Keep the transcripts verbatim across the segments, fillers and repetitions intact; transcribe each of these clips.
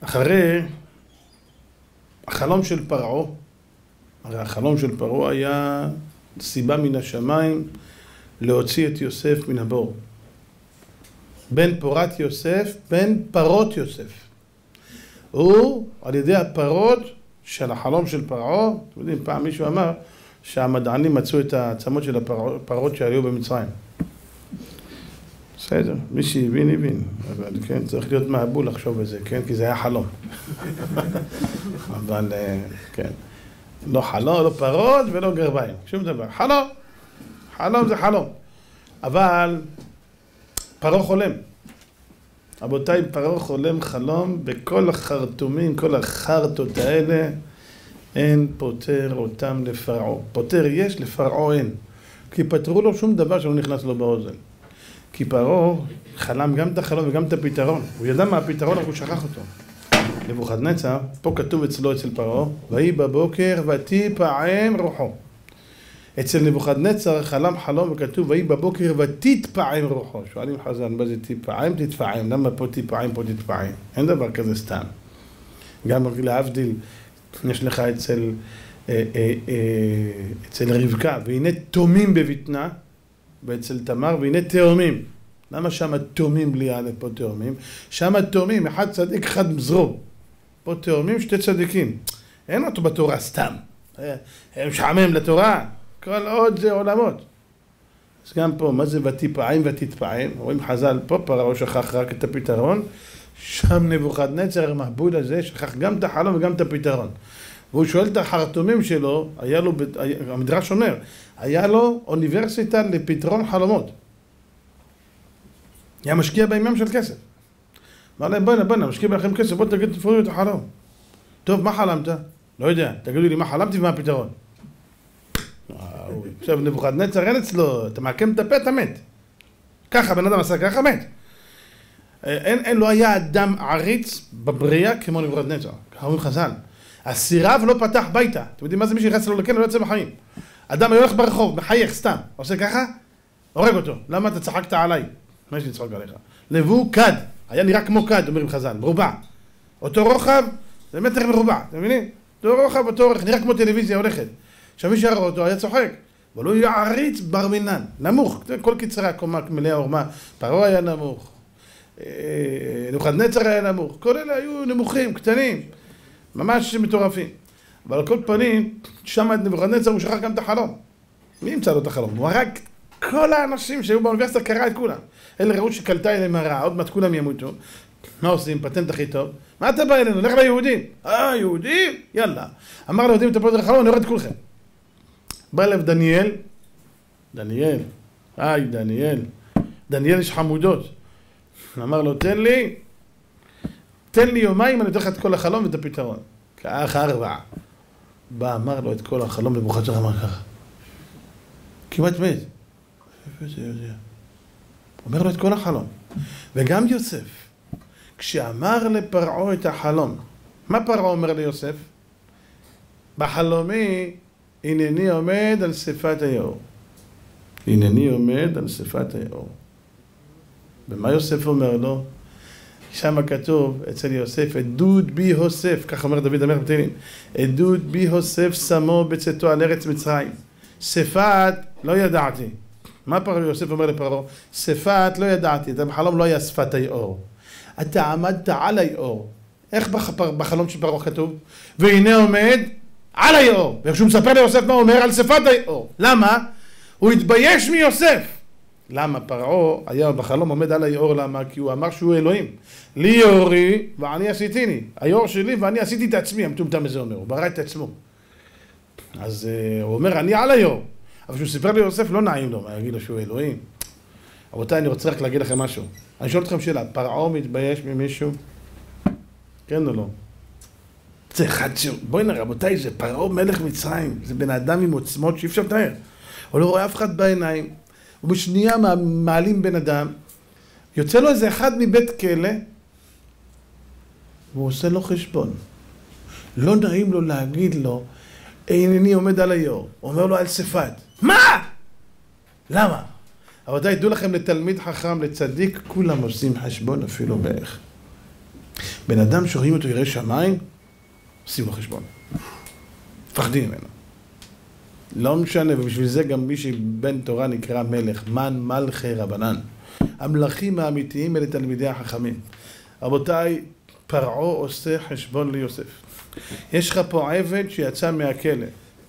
אחרי החלום של פרעה, הרי החלום של פרעה היה סיבה מן השמיים להוציא את יוסף מן הבור. בן פורת יוסף, בן פרות יוסף. הוא על ידי הפרות של החלום של פרעה, אתם יודעים, פעם מישהו אמר שהמדענים מצאו את העצמות של הפרות שהיו במצרים. בסדר, מי שהבין, הבין. אבל כן, צריך להיות מעבול לחשוב בזה, כן? כי זה היה חלום. אבל, כן. לא חלום, לא פרות ולא גרביים. שום דבר. חלום. חלום זה חלום. אבל פרעה חולם. רבותיי, פרעה חולם חלום, בכל החרטומים, כל החרטות האלה, אין פותר אותם לפרעה. פותר יש, לפרעה אין. כי פתרו לו שום דבר שלא נכנס לו באוזן. כי פרעה חלם גם את החלום וגם את הפתרון. הוא ידע מה הפתרון, אבל הוא שכח אותו. נבוכדנצר, פה כתוב אצלו אצל פרעה, ויהי בבוקר ותיפעם רוחו. אצל נבוכדנצר חלם חלום וכתוב ויהי בבוקר ותתפעם רוחו. שואלים חז"ל, מה זה תתפעם? תתפעם. למה פה תתפעם, פה תתפעם? אין דבר כזה סתם. גם להבדיל, יש לך אצל, אה, אה, אה, אצל רבקה, והנה תומים בבטנה, ואצל תמר, והנה תאומים. למה שם תאומים בלי א' פה תאומים? שם תאומים, אחד צדיק, אחד מזרום. פה תאומים, שתי צדיקים. אין אותו בתורה סתם. הם משעמם לתורה. כל עוד זה עולמות. אז גם פה, מה זה ותיפעם ותתפעם? רואים חז"ל, פה פרעה שכח רק את הפתרון. שם נבוכדנצר, המבול הזה, שכח גם את החלום וגם את הפתרון. והוא שואל את החרטומים שלו, היה לו, המדרש אומר, היה לו אוניברסיטה לפתרון חלומות. היה משקיע בעניין של כסף. אמר להם, בואי, בואי, משקיע בכם כסף, בוא תגיד, תפרו את החלום. טוב, מה חלמת? לא יודע, תגידו לי מה חלמתי ומה הפתרון. עכשיו, נבוכדנצר אין אצלו, אתה מעקם את הפה, אתה מת. ככה, בן אדם עשה ככה, מת. אין, אין, לא היה אדם עריץ בבריאה כמו נבוכדנצר. ככה אומרים חז"ל. הסירב לא פתח ביתה. אתם יודעים מה זה מי שיחס לו לכן, לא יוצא בחיים. אדם הולך ברחוב, מחייך סתם. עושה ככה, הורג אותו. למה אתה צחקת עליי? מה יש לי לצחוק עליך? לבוא כד. היה נראה כמו כד, אומרים חז"ל, מרובע. אותו רוחב, זה מטר מרובע, אתם מבינים? אותו רוחב, אותו אורך, נראה כמו טלוויזיה הולכת. עכשיו מי שראה אותו היה צוחק. אבל הוא היה עריץ בר מינן, נמוך. כל קצרי הקומה מלאה עורמה. פרעה היה נמוך. נבוכדנצר היה נמוך. כל אלה היו נמוכים, קטנים. ממש מטורפים. אבל על כל פנים, שם את נבוכדנצר הוא שכח גם את החלום. מי ימצא לו את החלום? הוא הרג כל האנשים שהיו באוניברסיטה, קרא את כולם. אלה ראו שקלטה אליהם הרע, עוד מעט כולם ימותו. מה עושים? פטנט הכי טוב. מה אתה בא אלינו? לך ליהודים. אה, יהודים? יאללה. אמר ליהודים, אתה פה את החלום, אני יורד את כולכם. בא אליו דניאל. דניאל. היי, דניאל. דניאל יש חמודות. אמר לו, תן לי, תן לי יומיים, אני אתן לך את כל החלום ואת הפתרון. כאח ארבע. בא, אמר לו את כל החלום, נבוכדנצר אמר ככה. כמעט מת. איפה זה יודע? אומר לו את כל החלום. וגם יוסף, כשאמר לפרעה את החלום, מה פרעה אומר ליוסף? בחלומי, הנני עומד על שפת היאור. הנני עומד על שפת היאור. ומה יוסף אומר לו? שם כתוב אצל יוסף, עדוד בי יוסף, כך אומר דוד המלך בתהילים, עדוד בי יוסף שמו בצאתו על ארץ מצרים. שפת לא ידעתי. מה פרעה יוסף אומר לפרעה? שפת לא ידעתי, אתה בחלום לא היה שפת היאור. אתה עמדת על היאור. איך בחלום של פרעה כתוב? והנה עומד על היאור. וכשהוא מספר ליוסף מה הוא אומר? על שפת היאור. למה? הוא התבייש מיוסף. למה? פרעה היה בחלום עומד על היאור, למה? כי הוא אמר שהוא אלוהים. לי יאורי ואני עשיתיני. היאור שלי ואני עשיתי את עצמי, המטומטם הזה אומר. הוא ברא את עצמו. אז uh, הוא אומר, אני על היאור. אבל כשהוא סיפר ליוסף, לא נעים לו, מה יגיד לו שהוא אלוהים. רבותיי, אני רוצה רק להגיד לכם משהו. אני שואל אתכם שאלה, פרעה מתבייש ממישהו? כן או לא? זה אחד ש... בואי נראה, רבותיי, זה פרעה מלך מצרים. זה בן אדם עם עוצמות שאי אפשר לתאר. הוא לא רואה אף אחד בעיניים. ובשנייה מעלים בן אדם. יוצא לו איזה אחד מבית כלא, והוא עושה לו חשבון. לא נעים לו להגיד לו, אינני עומד על היאור. הוא אומר לו על שפת. מה? למה? אבל די, ידעו לכם לתלמיד חכם, לצדיק, כולם עושים חשבון אפילו בערך. בן אדם שרואים אותו ירא שמיים, עושים לו חשבון. מפחדים ממנו. לא משנה, ובשביל זה גם מי שבן תורה נקרא מלך, מן מלכי רבנן. המלכים האמיתיים אלה תלמידי החכמים. רבותיי, פרעה עושה חשבון ליוסף. יש לך פה עבד שיצא מהכלא.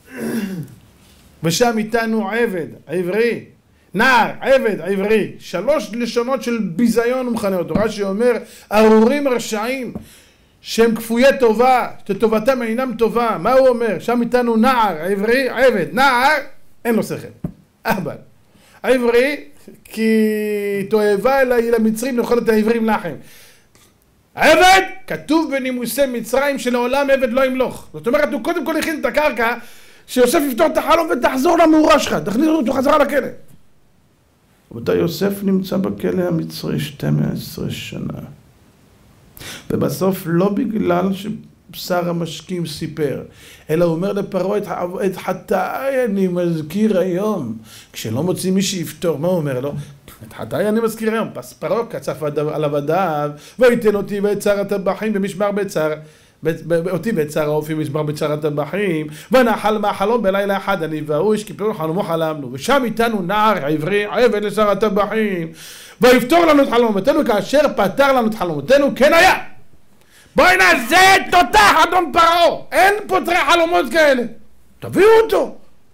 ושם איתנו עבד, עברי, נער, עבד, עברי. שלוש לשונות של ביזיון הוא מכנה אותו. רש"י אומר, ארורים רשעים, שהם כפויי טובה, שטובתם אינם טובה. מה הוא אומר? שם איתנו נער, עברי, עבד. נער, אין לו שכל. אבל. עברי, כי תועבה אליי למצרים לאכול את העברים לחם. עבד, כתוב בנימוסי מצרים שלעולם עבד לא ימלוך. זאת אומרת, הוא קודם כל הכין את הקרקע, שיוסף יפתור את החלום ותחזור למאורה שלך, תכניס אותו חזרה לכלא. ואותה יוסף נמצא בכלא המצרי שתים עשרה שנה. ובסוף לא בגלל ששר המשקים סיפר, אלא הוא אומר לפרעה, את חטאי אני מזכיר היום. כשלא מוצאים מי שיפתור, מה הוא אומר לו? את חטאי אני מזכיר היום. פרעה קצף על עבדיו, ויתן אותי ואת שר הטבחים במשמר בית שר. אותי ואת שר האופי משמר בית שר הטבחים, ונחל מהחלום בלילה אחד, אני והוא השקיפלו חלומו חלמנו, ושם איתנו נער עברי עבד לשר הטבחים, ויפתור לנו את חלומותינו כאשר פתר לנו את חלומותינו, כן היה. בואי נעשה תותח אדון פרעה, אין פותרי חלומות כאלה, תביאו אותו.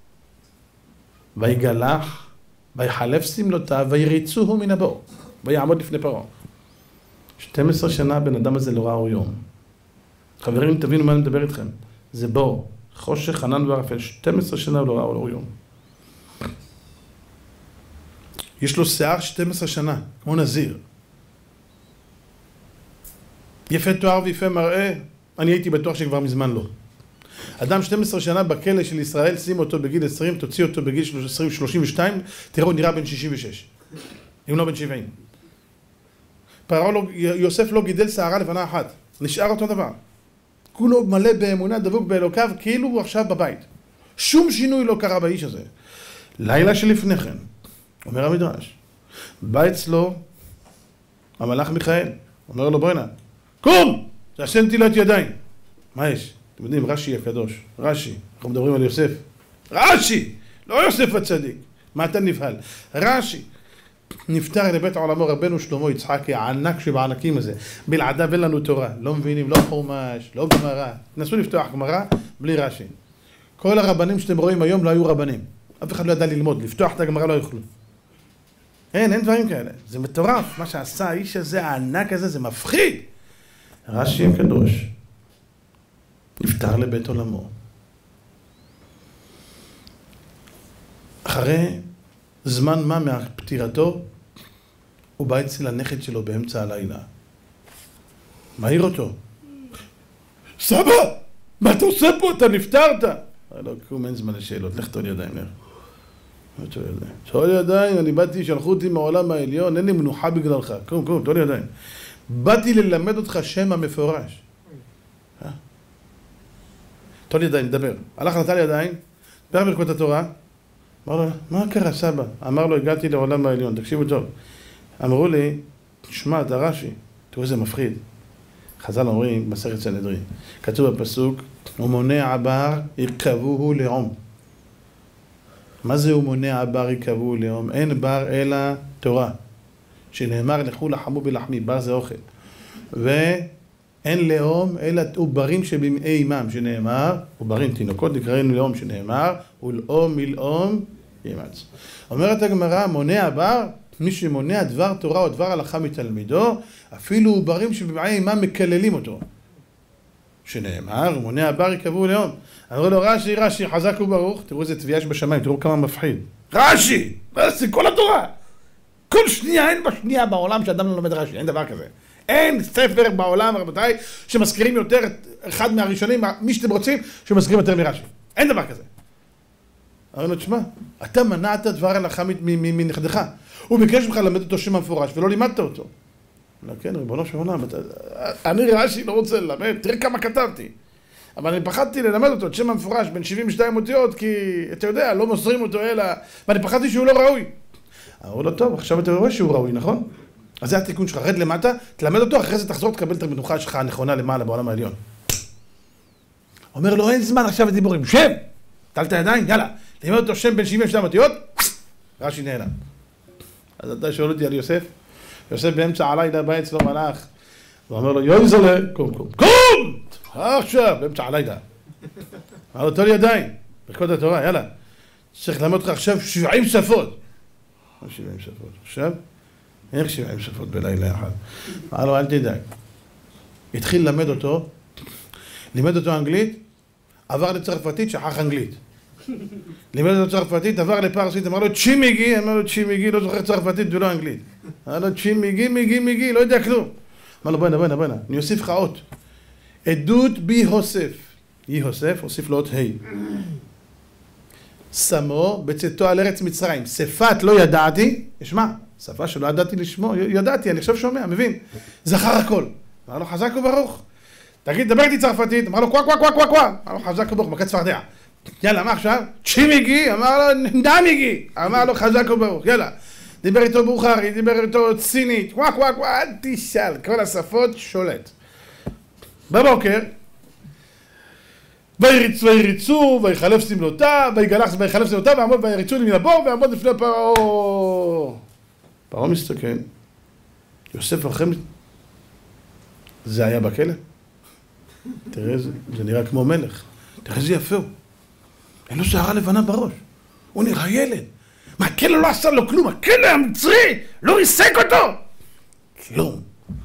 ויגלח, ויחלף סמלותיו, ויריצוהו מן הבור, ויעמוד לפני פרעה. שתים עשרה שנה הבן אדם הזה לא ראה אור יום. חברים, תבינו מה אני מדבר איתכם. זה בור, חושך, ענן וערפל, שתים עשרה שנה הוא לא ראה אור יום. יש לו שיער שתים עשרה שנה, כמו נזיר. יפה תואר ויפה מראה, אני הייתי בטוח שכבר מזמן לא. אדם שתים עשרה שנה בכלא של ישראל, שים אותו בגיל עשרים, תוציא אותו בגיל שלושים ושתיים, תראו, הוא נראה בן שישים ושש. אם לא בן שבעים. פרעה לא, יוסף לא גידל שערה לבנה אחת. נשאר אותו דבר. כולו מלא באמונה, דבוק באלוקיו, כאילו הוא עכשיו בבית. שום שינוי לא קרה באיש הזה. לילה שלפני כן, אומר המדרש, בא אצלו המלאך מיכאל, אומר לו בוא'נה, קום! תעשה נטילת ידיים. מה יש? אתם יודעים, רש"י הקדוש, רש"י, אנחנו מדברים על יוסף. רש"י! לא יוסף הצדיק. מה אתה נבהל? רש"י. נפטר לבית עולמו רבנו שלמה יצחקי, הענק שבענקים הזה. בלעדיו אין לנו תורה. לא מבינים, לא חומש, לא גמרא. תנסו לפתוח גמרא בלי רש"י. כל הרבנים שאתם רואים היום לא היו רבנים. אף אחד לא ידע ללמוד. לפתוח את הגמרא לא יוכלו. אין, אין דברים כאלה. זה מטורף. מה שעשה האיש הזה, הענק הזה, זה מפחיד. רש"י הקדוש נפטר לבית עולמו. אחרי זמן מה מהפטירתו, הוא בא אצל הנכד שלו באמצע הלילה. מעיר אותו. סבא, מה אתה עושה פה? אתה נפטרת. לא, קום, אין זמן לשאלות. לך תול ידיים, לך. תול ידיים. תול ידיים, אני באתי, שלחו אותי מהעולם העליון, אין לי מנוחה בגללך. קום, קום, תול ידיים. באתי ללמד אותך שם המפורש. תול ידיים, דבר. הלך נטל ידיים, דבר ברכות התורה. אמר לו, מה קרה סבא? אמר לו, הגעתי לעולם העליון, תקשיבו טוב. אמרו לי, תשמע, אתה רש"י, תראו איזה מפחיד. חז"ל אומרים, מסכת סנהדרין, כתוב בפסוק, ומונע בר יקבוהו לעום. מה זה ומונע בר יקבוהו לעום? אין בר אלא תורה. שנאמר, לכו לחמו בלחמי, בר זה אוכל. ואין לאום אלא עוברים שבמאי אימם, שנאמר, עוברים תינוקות נקראינו לאום, שנאמר, ולאום מלאום ימץ. אומרת הגמרא, מונע בר, מי שמונע דבר תורה או דבר הלכה מתלמידו, אפילו עוברים שבמאי אימם מקללים אותו. שנאמר, מונע בר יקבוהו לעום. אמרו לו, רש"י, רש"י, חזק וברוך, תראו איזה תביעה בשמיים, תראו כמה מפחיד. רש"י, זה כל התורה. כל שנייה, אין בשנייה בעולם שאדם לא לומד רש"י, אין דבר כזה. אין ספר בעולם, רבותיי, שמזכירים יותר, אחד מהראשונים, מי שאתם רוצים, שמזכירים יותר מרש"י. אין דבר כזה. אמרו לו, תשמע, אתה מנעת דבר הלכה מנכדך. הוא ביקש ממך ללמד אותו שם המפורש, ולא לימדת אותו. לא, כן, ריבונו של עולם, אני רש"י לא רוצה ללמד, תראה כמה כתבתי. אבל אני פחדתי ללמד אותו את שם המפורש בין שבעים ושתיים אותיות, כי אתה יודע, לא מוסרים אותו אלא, ואני פחדתי שהוא לא ראוי. אמרו לו, טוב, עכשיו אתה רואה שהוא ראוי, נכון? אז זה התיקון שלך, רד למטה, תלמד אותו, אחרי זה תחזור, תקבל את המנוחה שלך הנכונה למעלה בעולם העליון. אומר לו, אין זמן עכשיו לדיבורים, שב! טל את הידיים, יאללה, תלמד אותו שם בין שבעים ושתיים אותיות, רש"י נעלם. אז אתה שואל אותי על יוסף, יוסף באמצע הלילה בא אצלו מלאך, הוא אומר לו, יוי זולה, קום, קום, קום! עכשיו, באמצע הלילה. אמר לו, תול ידיים, ברכות התורה, יאללה. צריך ללמד אותך עכשיו שבעים שפות. מה שבעים שפות? עכשיו? איך שבעים שפות בלילה אחד? אמר לו, אל תדאג. התחיל ללמד אותו, לימד אותו אנגלית, עבר לצרפתית, שכח אנגלית. לימד אותו צרפתית, עבר לפרסית, אמר לו, צ'י מיגי, אמר לו, צ'י מיגי, לא זוכר צרפתית ולא אנגלית. אמר לו, צ'י מיגי, מיגי, מיגי, לא יודע כלום. אמר לו, בוא'נה, בוא'נה, בוא'נה, אני אוסיף לך אות. עדות בי הוסף. יהי הוסף, הוסיף לו אות ה'. שמו בצאתו על ארץ מצרים. שפת לא ידעתי, ישמע, שפה שלא ידעתי לשמוע, ידעתי, אני עכשיו שומע, מבין? זכר הכל. אמר לו, חזק וברוך. תגיד, דבר איתי צרפתית. אמר לו, קווה, קווה, קווה, קווה. אמר לו, חזק וברוך, מכת צפרדע. יאללה, מה עכשיו? צ'י מיגי, אמר לו, נדה מיגי. אמר לו, חזק וברוך, יאללה. דיבר איתו בוכרי, דיבר איתו סינית, קווה, קווה, קווה, אל תשאל, כל השפות שולט. בבוקר, ויריצו, ויריצו, ויחלף סמלותיו, ויגלח, ויחלף סמלותיו, ועמוד, ויריצו מן הבור, ועמוד לפני פרעה. פרעה מסתכל, יוסף אחרי, זה היה בכלא? תראה, זה, זה נראה כמו מלך. תראה איזה יפה הוא. אין לו שערה לבנה בראש. הוא נראה ילד. מה, הכלא לא עשה לו כלום? הכלא המצרי לא ריסק אותו! כלום.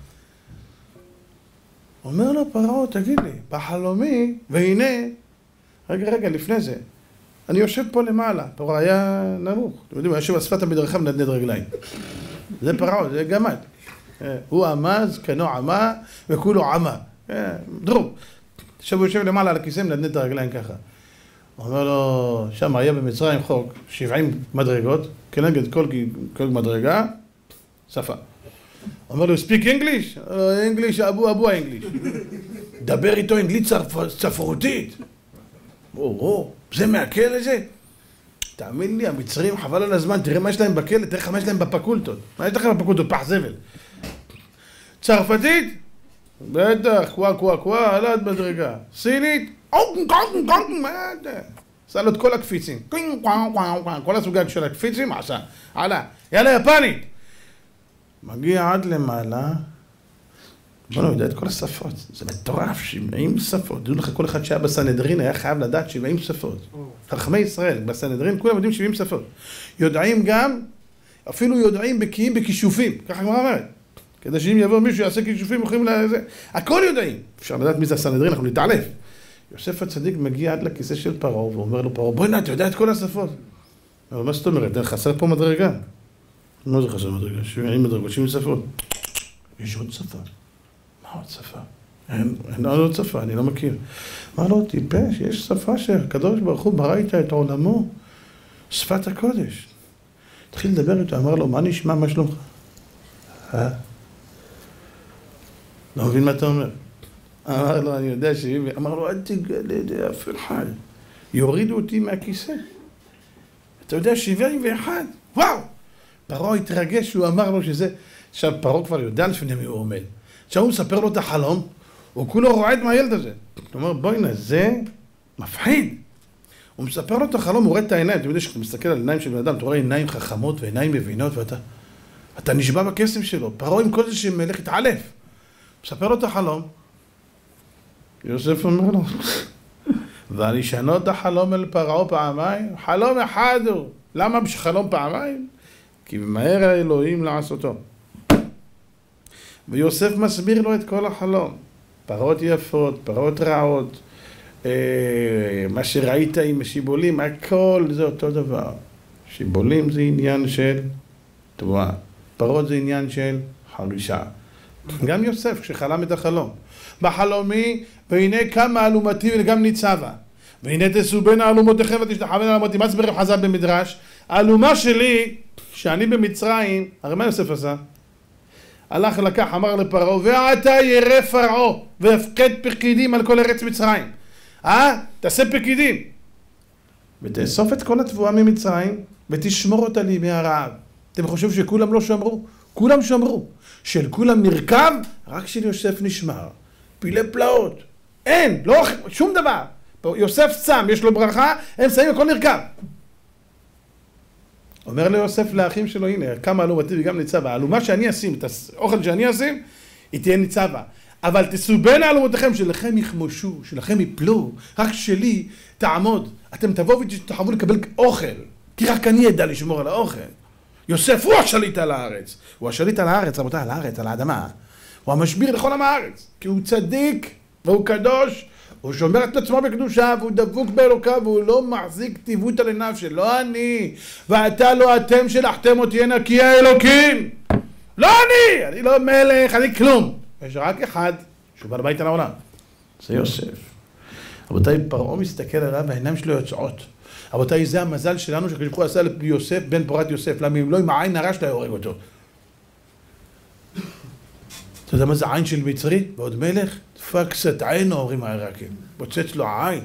אומר לו פרעה, תגיד לי, בחלומי, והנה, רגע, רגע, לפני זה, אני יושב פה למעלה, פרעה היה נמוך, אתם יודעים, הוא יושב על שפת המדרכה מנדנד רגליים. זה פרעה, זה גמד. הוא עמז, כנו עמה, וכולו עמה. דרום. עכשיו הוא יושב למעלה על הכיסא, מנדנד את הרגליים ככה. הוא אומר לו, שם היה במצרים חוק, שבעים מדרגות, כנגד כל, כל מדרגה, שפה. אומר לו, speak English? English, אבו אבו האנגליש. דבר איתו אנגלית צרפתית. או, או, זה מהכלא זה? תאמין לי, המצרים חבל על הזמן, תראה מה יש להם בכלא, תראה מה יש להם בפקולטות. מה יש לכם בפקולטות? פח זבל. צרפתית? בטח, קווה קווה קווה, עלת מדרגה. סינית? מה אתה? עשה לו את כל הקפיצים. כל הסוגג של הקפיצים עשה. עלה. יאללה, יפנית. מגיע עד למעלה. בוא לא יודע את כל השפות. זה מטורף, שבעים שפות. דעו לך, כל אחד שהיה בסנהדרין היה חייב לדעת שבעים שפות. חכמי ישראל, בסנהדרין, כולם יודעים שבעים שפות. יודעים גם, אפילו יודעים בקיאים בכישופים. ככה כבר אומרת. כדי שאם יבוא מישהו יעשה כישופים, יכולים לזה. הכל יודעים. אפשר לדעת מי זה הסנהדרין, אנחנו נתעלף. יוסף הצדיק מגיע עד לכיסא של פרעה, ואומר לו פרעה, בואי נע, אתה יודע את כל השפות. אבל מה זאת אומרת? חסר פה מדרגה. מה זה חסר מדרגה? שבעים מדרגות, שבעים שפות. יש עוד שפה. מה עוד שפה? אין, אין עוד שפה, אני לא מכיר. אמר לו, טיפש, יש שפה שהקדוש ברוך הוא ברא איתה את עולמו, שפת הקודש. התחיל לדבר איתו, אמר לו, מה נשמע, מה שלומך? אה? לא מבין מה אתה אומר. אמר לו, אני יודע שהיא... אמר לו, אל תגלה לאף אחד. יורידו אותי מהכיסא. אתה יודע, שבעים ואחד. וואו! פרעה התרגש, הוא אמר לו שזה... עכשיו, פרעה כבר יודע לפני מי הוא עומד. עכשיו הוא מספר לו את החלום, הוא כולו רועד מהילד הזה. הוא אומר, בואי נה, זה מפחיד. הוא מספר לו את החלום, הוא רואה את העיניים. אתה יודע שאתה מסתכל על עיניים של בן אדם, אתה רואה עיניים חכמות ועיניים מבינות, ואתה... אתה נשבע בקסם שלו. פרעה עם כל זה שמלך התעלף. מספר לו את החלום. יוסף אומר לו, ואני שנות את החלום אל פרעה פעמיים, חלום אחד הוא. למה חלום פעמיים? כי מהר האלוהים לעשותו. ויוסף מסביר לו את כל החלום. פרות יפות, פרות רעות, אה, מה שראית עם שיבולים, הכל זה אותו דבר. שיבולים זה עניין של תבואה, פרות זה עניין של חרישה. גם יוסף כשחלם את החלום. בחלומי, והנה כמה אלומתי וגם ניצבה. והנה תסו בין האלומותיכם ותשתחוון אלומותי. מה סברם חז"ל במדרש? האלומה שלי, שאני במצרים, הרי מה יוסף עשה? הלך לקח, אמר לפרעה, ועתה ירא פרעה, והפקד פקידים על כל ארץ מצרים. אה? תעשה פקידים. ותאסוף את כל התבואה ממצרים, ותשמור אותה לימי הרעב. אתם חושבים שכולם לא שמרו? כולם שמרו. של כולם נרקב, רק של יוסף נשמר. פילי פלאות. אין, לא, שום דבר. יוסף צם, יש לו ברכה, הם שמים, הכל נרקב. אומר ליוסף לאחים שלו, הנה, כמה עלו אותי וגם ניצבה. העלומה שאני אשים, את האוכל שאני אשים, היא תהיה ניצבה. אבל תסעו בין העלומותיכם, שלכם יחמושו, שלכם יפלו, רק שלי תעמוד. אתם תבואו ותחוו לקבל אוכל, כי רק אני ידע לשמור על האוכל. יוסף הוא השליט על הארץ. הוא השליט על הארץ, רבותיי, על הארץ, על האדמה. הוא המשביר לכל עם הארץ, כי הוא צדיק והוא קדוש, הוא שומר את עצמו בקדושה, והוא דבוק באלוקיו, והוא לא מחזיק טיבות על עיניו שלא אני, ואתה לא אתם שלחתם אותי נקי האלוקים. לא אני, אני לא מלך, אני כלום. יש רק אחד שהוא בא לבית על העולם, זה יוסף. רבותיי, פרעה מסתכל עליו והעיניים שלו יוצאות. רבותיי, זה המזל שלנו שהקדוש ברוך הוא עשה ליוסף בן פורת יוסף, למה אם לא עם העין הרע שלו יהורג אותו. אתה יודע מה זה עין של מצרי? ועוד מלך? דפק קצת עינו, אומרים העיראקים. פוצץ לו העין.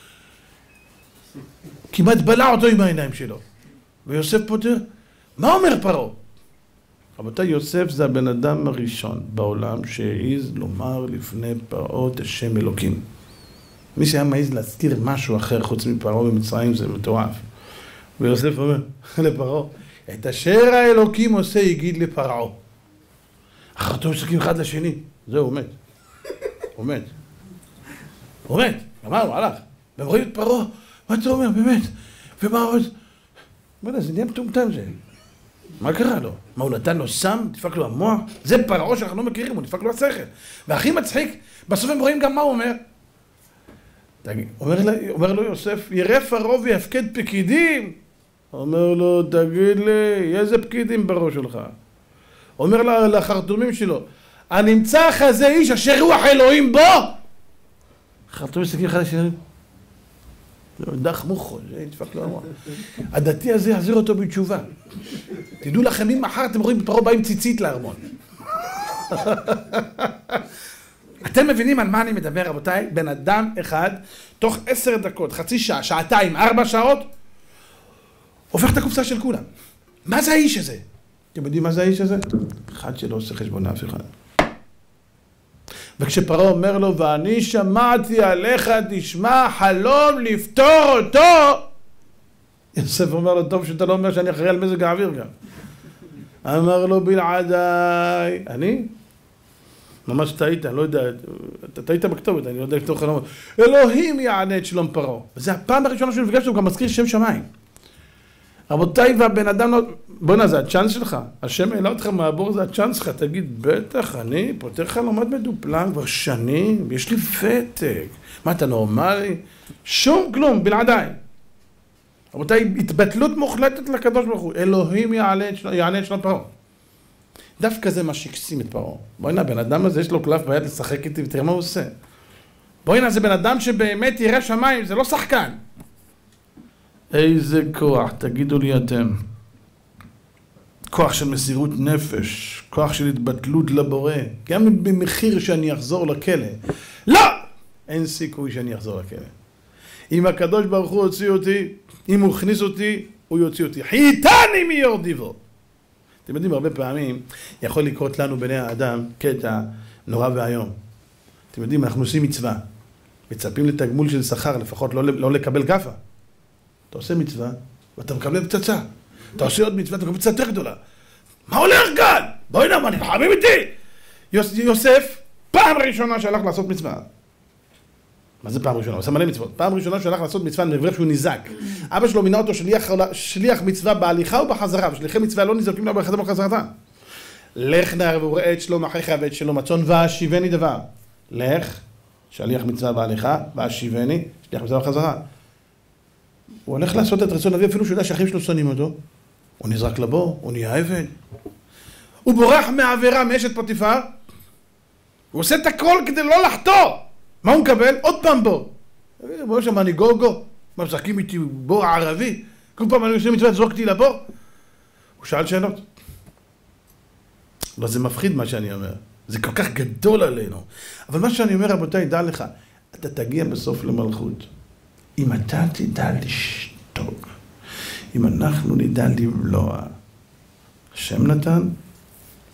כמעט בלע אותו עם העיניים שלו. ויוסף פותר, מה אומר פרעה? רבותיי, יוסף זה הבן אדם הראשון בעולם שהעיז לומר לפני פרעה את השם אלוקים. מי שהיה מעיז להזכיר משהו אחר חוץ מפרעה במצרים זה מטורף. ויוסף אומר לפרעה, את אשר האלוקים עושה יגיד לפרעה. אחרתו מסתכלים אחד לשני, זהו, הוא מת. הוא מת. הוא מת, אמרנו, הלך. והם רואים את פרעה, מה אתה אומר, באמת? ומה עוד? מה יודע, זה נהיה מטומטם זה. מה קרה לו? מה, הוא נתן לו סם? דפק לו המוח? זה פרעה שאנחנו לא מכירים, הוא דפק לו השכל. והכי מצחיק, בסוף הם רואים גם מה הוא אומר. אומר, אומר לו יוסף, ירא פרעה ויפקד פקידים. אומר לו, תגיד לי, איזה פקידים בראש שלך? אומר לחרטומים שלו, הנמצא כזה איש אשר רוח אלוהים בו. חרטומים מסתכלים אחד לשני, דח מוחו, זה דפק לו המוח. הדתי הזה יחזיר אותו בתשובה. תדעו לכם, אם מחר אתם רואים פרעה בא עם ציצית לארמון. אתם מבינים על מה אני מדבר, רבותיי? בן אדם אחד, תוך עשר דקות, חצי שעה, שעתיים, ארבע שעות, הופך את הקופסה של כולם. מה זה האיש הזה? אתם יודעים מה זה האיש הזה? אחד שלא עושה חשבון אף אחד. וכשפרעה אומר לו, ואני שמעתי עליך תשמע חלום לפתור אותו, יוסף אומר לו, טוב שאתה לא אומר שאני אחראי על מזג האוויר גם. אמר לו, בלעדיי, אני? ממש טעית, אני לא יודע, אתה טעית בכתובת, אני לא יודע לכתוב חלומות. אלוהים יענה את שלום פרעה. וזה הפעם הראשונה שאני מפגש, הוא גם מזכיר שם שמיים. רבותיי, והבן אדם, בוא נה, זה הצ'אנס שלך. השם העלה אותך מהבור, זה הצ'אנס שלך. תגיד, בטח, אני פותר חלומות מדופלם כבר שנים, יש לי ותק. מה, אתה נורמלי? שום כלום, בלעדיי. רבותיי, התבטלות מוחלטת לקדוש ברוך הוא. אלוהים יענה את שלום פרעה. דווקא זה מה שהקסים את פרעה. בואי נה, בן אדם הזה יש לו קלף ביד לשחק איתי ותראה מה הוא עושה. בואי נה, זה בן אדם שבאמת ירא שמיים, זה לא שחקן. איזה כוח, תגידו לי אתם. כוח של מסירות נפש, כוח של התבטלות לבורא, גם במחיר שאני אחזור לכלא. לא! אין סיכוי שאני אחזור לכלא. אם הקדוש ברוך הוא הוציא אותי, אם הוא הכניס אותי, הוא יוציא אותי. חייתני מיורדיבו. אתם יודעים, הרבה פעמים יכול לקרות לנו בני האדם קטע נורא והיום. אתם יודעים, אנחנו עושים מצווה. מצפים לתגמול של שכר, לפחות לא, לא לקבל גפה. אתה עושה מצווה, ואתה מקבל פצצה. אתה עושה עוד מצווה, אתה מקבל פצצה יותר גדולה. מה הולך כאן? בואי נאמר, נלחמים איתי! יוס, יוסף, פעם ראשונה שהלך לעשות מצווה. מה זה פעם ראשונה? הוא עושה מלא מצוות. פעם ראשונה שהלך לעשות מצווה, אני מברך שהוא ניזק. אבא שלו מינה אותו שליח, שליח מצווה בהליכה ובחזרה, ושליחי מצווה לא נזרקים לה בהליכה ובחזרתה. לך נער וראה את שלום אחיך ואת שלום הצאן, והשיבני דבר. לך, שליח מצווה בהליכה, והשיבני, שליח מצווה בחזרה. הוא הולך לעשות את רצון אביו, אפילו שהוא יודע שהאחים שלו שונאים אותו. הוא נזרק לבור, הוא נהיה עבד. הוא בורח מהעבירה מאשת פוטיפר. הוא עושה את הכל כדי לא לחטוא. מה הוא מקבל? עוד פעם בור. בוא שם, אני גוגו. מה, משחקים איתי בור ערבי? כל פעם אני עושה מצווה, זרוקתי לבור. הוא שאל שאלות. לא, זה מפחיד מה שאני אומר. זה כל כך גדול עלינו. אבל מה שאני אומר, רבותיי, דע לך, אתה תגיע בסוף למלכות. אם אתה תדע לשתוק, אם אנחנו נדע לבלוע, השם נתן,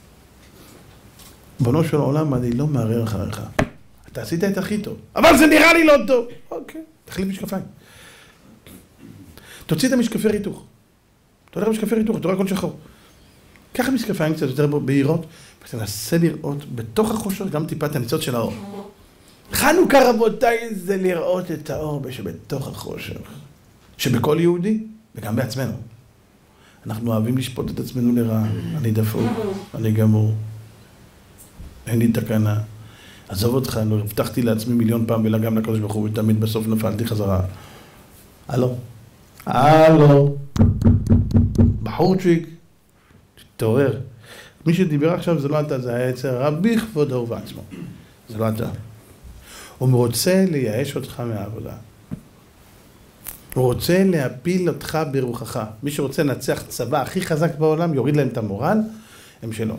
בנו של העולם, אני לא מערער אחריך. אתה עשית את הכי טוב. אבל זה נראה לי לא טוב. אוקיי, תחליף משקפיים. תוציא את המשקפי ריתוך. אתה הולך משקפי ריתוך, אתה רואה הכל שחור. ככה משקפיים קצת יותר בהירות, ותנסה לראות בתוך החושך גם טיפה את הניצוץ של האור. חנוכה רבותיי זה לראות את האור שבתוך החושך. שבכל יהודי וגם בעצמנו. אנחנו אוהבים לשפוט את עצמנו לרעה. אני דפוק, אני גמור. אין לי תקנה. עזוב אותך, לא הבטחתי לעצמי מיליון פעם ולא גם לקדוש ברוך הוא, ותמיד בסוף נפלתי חזרה. הלו? הלו? בחורצ'יק, תתעורר. מי שדיבר עכשיו זה לא אתה, זה היה יצר רבי כבודו ובעצמו. זה לא אתה. הוא רוצה לייאש אותך מהעבודה. הוא רוצה להפיל אותך ברוחך. מי שרוצה לנצח צבא הכי חזק בעולם, יוריד להם את המורל, הם שלו.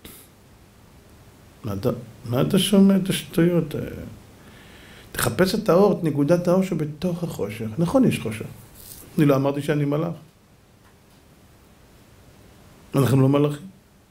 מה אתה, מה אתה שומע את השטויות? תחפש את האור, את נקודת האור שבתוך החושך. נכון, יש חושך. אני לא אמרתי שאני מלאך. אנחנו לא מלאכים.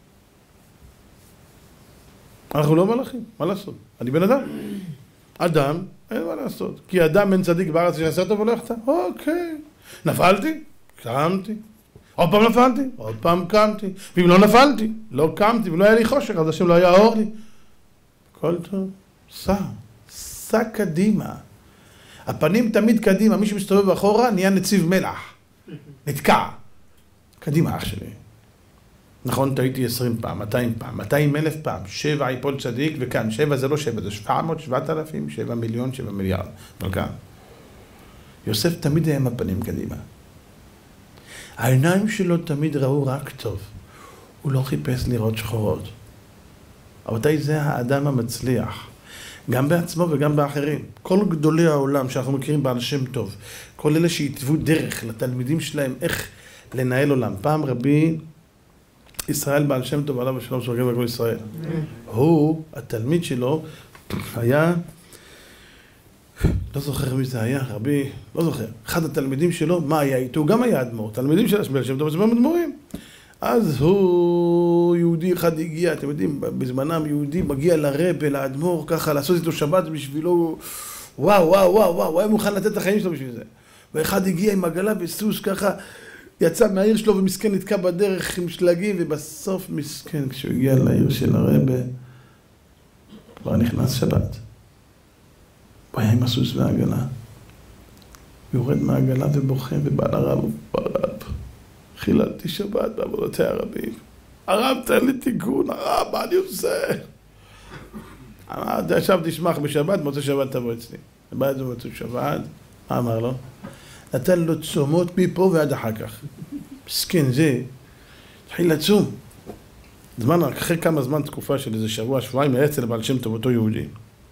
אנחנו לא מלאכים, מה לעשות? אני בן אדם. אדם, אין מה לעשות. כי אדם אין צדיק בארץ שיעשה טוב הולכת. אוקיי. נפלתי, קמתי. עוד פעם נפלתי, עוד פעם קמתי. ואם לא נפלתי, לא קמתי, ולא היה לי חושך, אז השם לא היה אור לי. הכל טוב. סע. סע קדימה. הפנים תמיד קדימה. מי שמסתובב אחורה נהיה נציב מלח. נתקע. קדימה, אח שלי. נכון, טעיתי עשרים פעם, מאתיים פעם, מאתיים אלף פעם, שבע יפול צדיק, וכאן, שבע זה לא שבע, זה שבע מאות, שבעת אלפים, שבע מיליון, שבע מיליארד. אבל כאן. יוסף תמיד היה עם הפנים קדימה. העיניים שלו תמיד ראו רק טוב. הוא לא חיפש לראות שחורות. אבל זה האדם המצליח. גם בעצמו וגם באחרים. כל גדולי העולם שאנחנו מכירים בעל שם טוב, כל אלה שהתוו דרך לתלמידים שלהם איך לנהל עולם. פעם רבי ישראל בעל שם טוב עליו ושלום שרגל בכל ישראל. הוא, התלמיד שלו, היה, לא זוכר מי זה היה, רבי, לא זוכר, אחד התלמידים שלו, מה היה איתו? הוא גם היה אדמו"ר, תלמידים של בעל שם טוב, אז הם אדמו"רים. אז הוא, יהודי אחד הגיע, אתם יודעים, בזמנם יהודי מגיע לרב, לאדמו"ר, ככה, לעשות איתו שבת בשבילו, וואו, וואו, וואו, וואו, הוא היה מוכן לתת את החיים שלו בשביל זה. ואחד הגיע עם עגלה וסוס, ככה, יצא מהעיר שלו ומסכן נתקע בדרך עם שלגים, ובסוף מסכן, כשהוא הגיע לעיר של הרבה, כבר נכנס שבת. הוא היה עם הסוס והעגלה. הוא יורד מהעגלה ובוכה, ובא לרב, ובא לרב. חיללתי שבת בעבודתי הרבים. הרב, תן לי תיקון, הרב, מה אני עושה? אמר, עכשיו תשמח בשבת, מוצא שבת תבוא אצלי. בא את זה מוצא שבת, מה אמר לו? נתן לו צומות מפה ועד אחר כך. מסכן זה, התחיל לצום. זמן, אחרי כמה זמן, תקופה של איזה שבוע, שבועיים, היה אצל הבעל שם טוב, אותו יהודי.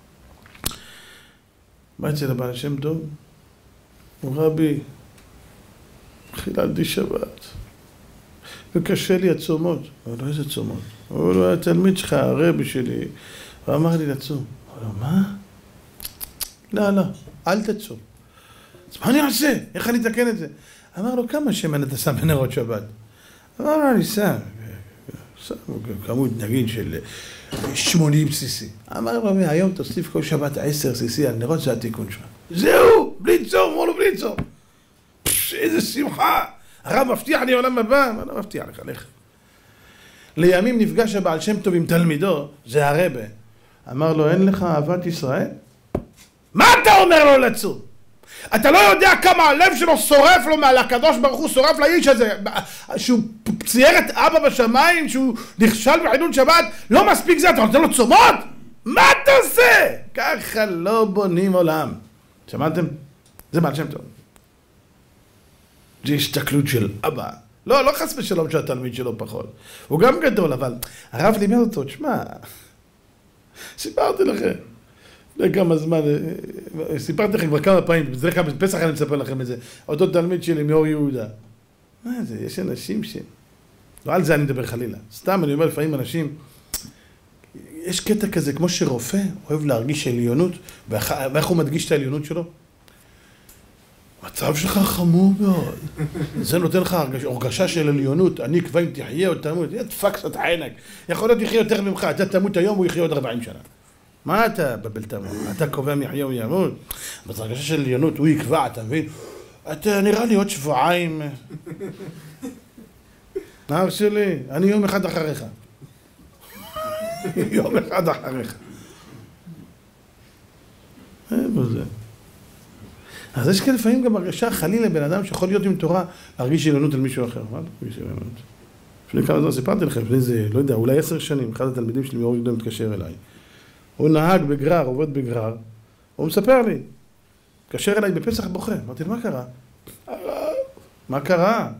בא אצל הבעל שם טוב, הוא רבי, חיללתי שבת, וקשה לי הצומות. הוא לא, איזה צומות? הוא לא, התלמיד שלך, הרבי שלי, הוא אמר לי לצום. הוא לא, מה? לא, לא, אל תצום. אז מה אני אעשה? איך אני אתקן את זה? אמר לו, כמה שמן אתה שם בנרות שבת? אמר לו, אני שם, שם כמות נגיד של שמונים סיסי. אמר לו, מהיום תוסיף כל שבת עשר סיסי על נרות, זה התיקון שלך. זהו, בלי צום, אמרו לו, בלי צום. איזה שמחה. הרב מבטיח לי עולם הבא, מה לא מבטיח לך, לך. לימים נפגש הבעל שם טוב עם תלמידו, זה הרבה. אמר לו, אין לך אהבת ישראל? מה אתה אומר לו לצום? אתה לא יודע כמה הלב שלו שורף לו מעל הקדוש ברוך הוא, שורף לאיש הזה, שהוא צייר את אבא בשמיים, שהוא נכשל בחילול שבת, לא מספיק זה, אתה נותן לו צומות? מה אתה עושה? ככה לא בונים עולם. שמעתם? זה בעל שם טוב. זה הסתכלות של אבא. לא, לא חס ושלום שהתלמיד שלו פחות. הוא גם גדול, אבל הרב לימד אותו, תשמע, סיפרתי לכם. לכמה זמן, סיפרתי לכם כבר כמה פעמים, בדרך כלל בפסח אני מספר לכם את זה, אותו תלמיד שלי מאור יהודה. מה זה, יש אנשים ש... לא על זה אני מדבר חלילה. סתם אני אומר לפעמים אנשים, יש קטע כזה, כמו שרופא אוהב להרגיש עליונות, ואיך הוא מדגיש את העליונות שלו? המצב שלך חמור מאוד. זה נותן לך הרגשה של עליונות, אני אקבע אם תחיה או תמות, ידפק קצת עינק. יכול להיות יחיה יותר ממך, אתה תמות היום, הוא יחיה עוד ארבעים שנה. מה אתה בבל תמות? אתה קובע מי יחיה או ימות? אבל הרגשה של עליונות, הוא יקבע, אתה מבין? אתה נראה לי עוד שבועיים. נער שלי, אני יום אחד אחריך. יום אחד אחריך. איפה זה? אז יש כאלה לפעמים גם הרגשה חלילה בן אדם שיכול להיות עם תורה להרגיש עליונות על מישהו אחר. מה להרגיש עליונות? לפני כמה זמן סיפרתי לכם, לפני זה, לא יודע, אולי עשר שנים, אחד התלמידים שלי מאור יהודה מתקשר אליי. הוא נהג בגרר, עובד בגרר, הוא מספר לי, מתקשר אליי בפסח בוכה. אמרתי לו, מה קרה? מה קרה?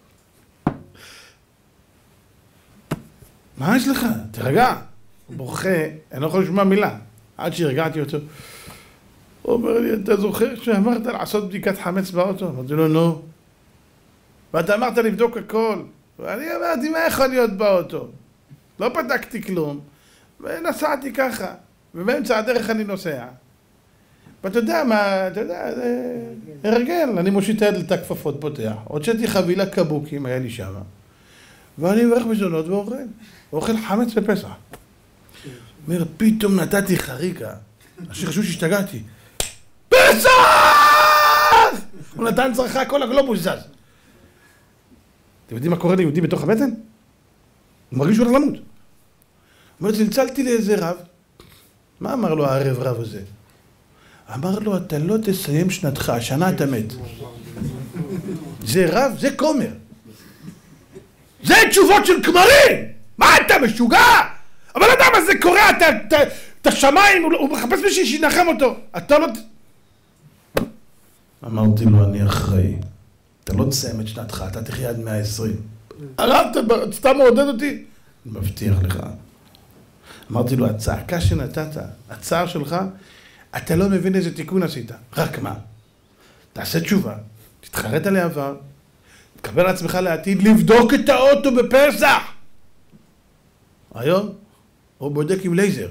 מה יש לך? תרגע. הוא בוכה, אני לא יכול לשמוע מילה. עד שהרגעתי אותו. הוא אומר לי, אתה זוכר שאמרת לעשות בדיקת חמץ באוטו? אמרתי לו, נו. ואתה אמרת לבדוק הכל. ואני אמרתי, מה יכול להיות באוטו? לא בדקתי כלום. ונסעתי ככה. ובאמצע הדרך אני נוסע. ואתה יודע מה, אתה יודע, זה הרגל. אני מושיט היד את הכפפות, פותח. הוצאתי חבילה קבוקים, היה לי שם. ואני מברך מזונות ואוכל. ואוכל חמץ בפסח. אומר, פתאום נתתי חריקה. אשר חשוב שהשתגעתי. פסח! הוא נתן צרחה, כל הגלובוס זז. אתם יודעים מה קורה ליהודי בתוך הבטן? הוא מרגיש שהוא הולך למות. הוא אומר, צלצלתי לאיזה רב. מה אמר לו הערב רב הזה? אמר לו, אתה לא תסיים שנתך, השנה אתה מת. זה רב, זה כומר. זה תשובות של כמרים! מה אתה משוגע? אבל אתה מה זה קורה, את השמיים, הוא מחפש מישהו שינחם אותו. אתה לא... אמרתי לו, אני אחראי. אתה לא תסיים את שנתך, אתה תחיה עד מאה ועשרים. הרב, אתה סתם מעודד אותי? אני מבטיח לך. אמרתי לו, הצעקה שנתת, הצער שלך, אתה לא מבין איזה תיקון עשית. רק מה? תעשה תשובה, תתחרט על העבר, תקבל לעצמך לעתיד, לבדוק את האוטו בפסח. היום הוא בודק עם לייזר.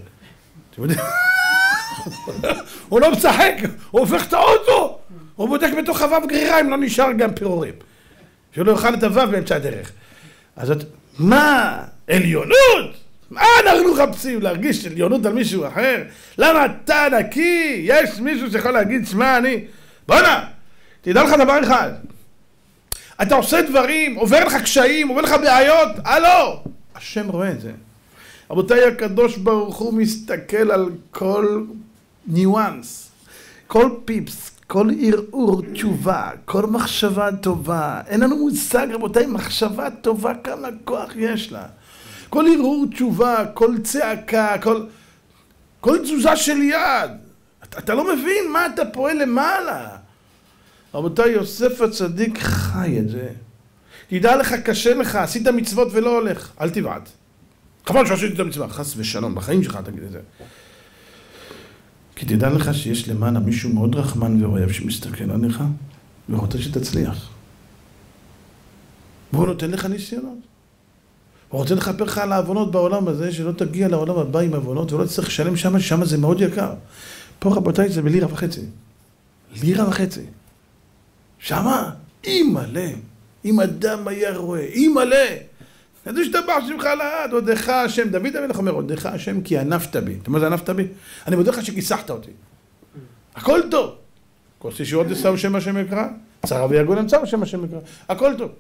הוא לא משחק, הוא הופך את האוטו. הוא בודק בתוך הוו גרירה, אם לא נשאר גם פירורים. שלא יאכל את הוו באמצע הדרך. אז את... מה? עליונות? מה אנחנו מחפשים? להרגיש עליונות על מישהו אחר? למה אתה נקי? יש מישהו שיכול להגיד, שמע, אני... בוא'נה, תדע לך דבר אחד. אתה עושה דברים, עובר לך קשיים, עובר לך בעיות, הלו! השם רואה את זה. רבותיי, הקדוש ברוך הוא מסתכל על כל ניואנס, כל פיפס, כל ערעור תשובה, כל מחשבה טובה. אין לנו מושג, רבותיי, מחשבה טובה, כמה כוח יש לה. כל ערעור תשובה, כל צעקה, כל, כל תזוזה של יד. אתה, אתה לא מבין מה אתה פועל למעלה. רבותיי, יוסף הצדיק חי את זה. תדע לך, קשה לך, עשית מצוות ולא הולך, אל תבעט. חבל שעשית את המצווה, חס ושלום, בחיים שלך תגיד את זה. כי תדע לך שיש למעלה מישהו מאוד רחמן ואוהב שמסתכל עליך ורוצה שתצליח. והוא נותן לך ניסיונות. הוא רוצה לכפר לך על העוונות בעולם הזה, שלא תגיע לעולם הבא עם עוונות ולא תצטרך לשלם שם, שם זה מאוד יקר. פה רבותיי זה בלירה וחצי. לירה וחצי. שמה? אימא'לה. אם אדם היה רואה, אימא'לה. ידעו שתבח שמך לעד, עודך השם. דוד המלך אומר, עודך השם כי ענפת בי. אתה אומר, זה ענפת בי? אני מודה לך שכיסחת אותי. הכל טוב. כוס ישועות לסם שם השם יקרא, צרה ויגון אמצע שם השם יקרא. הכל טוב.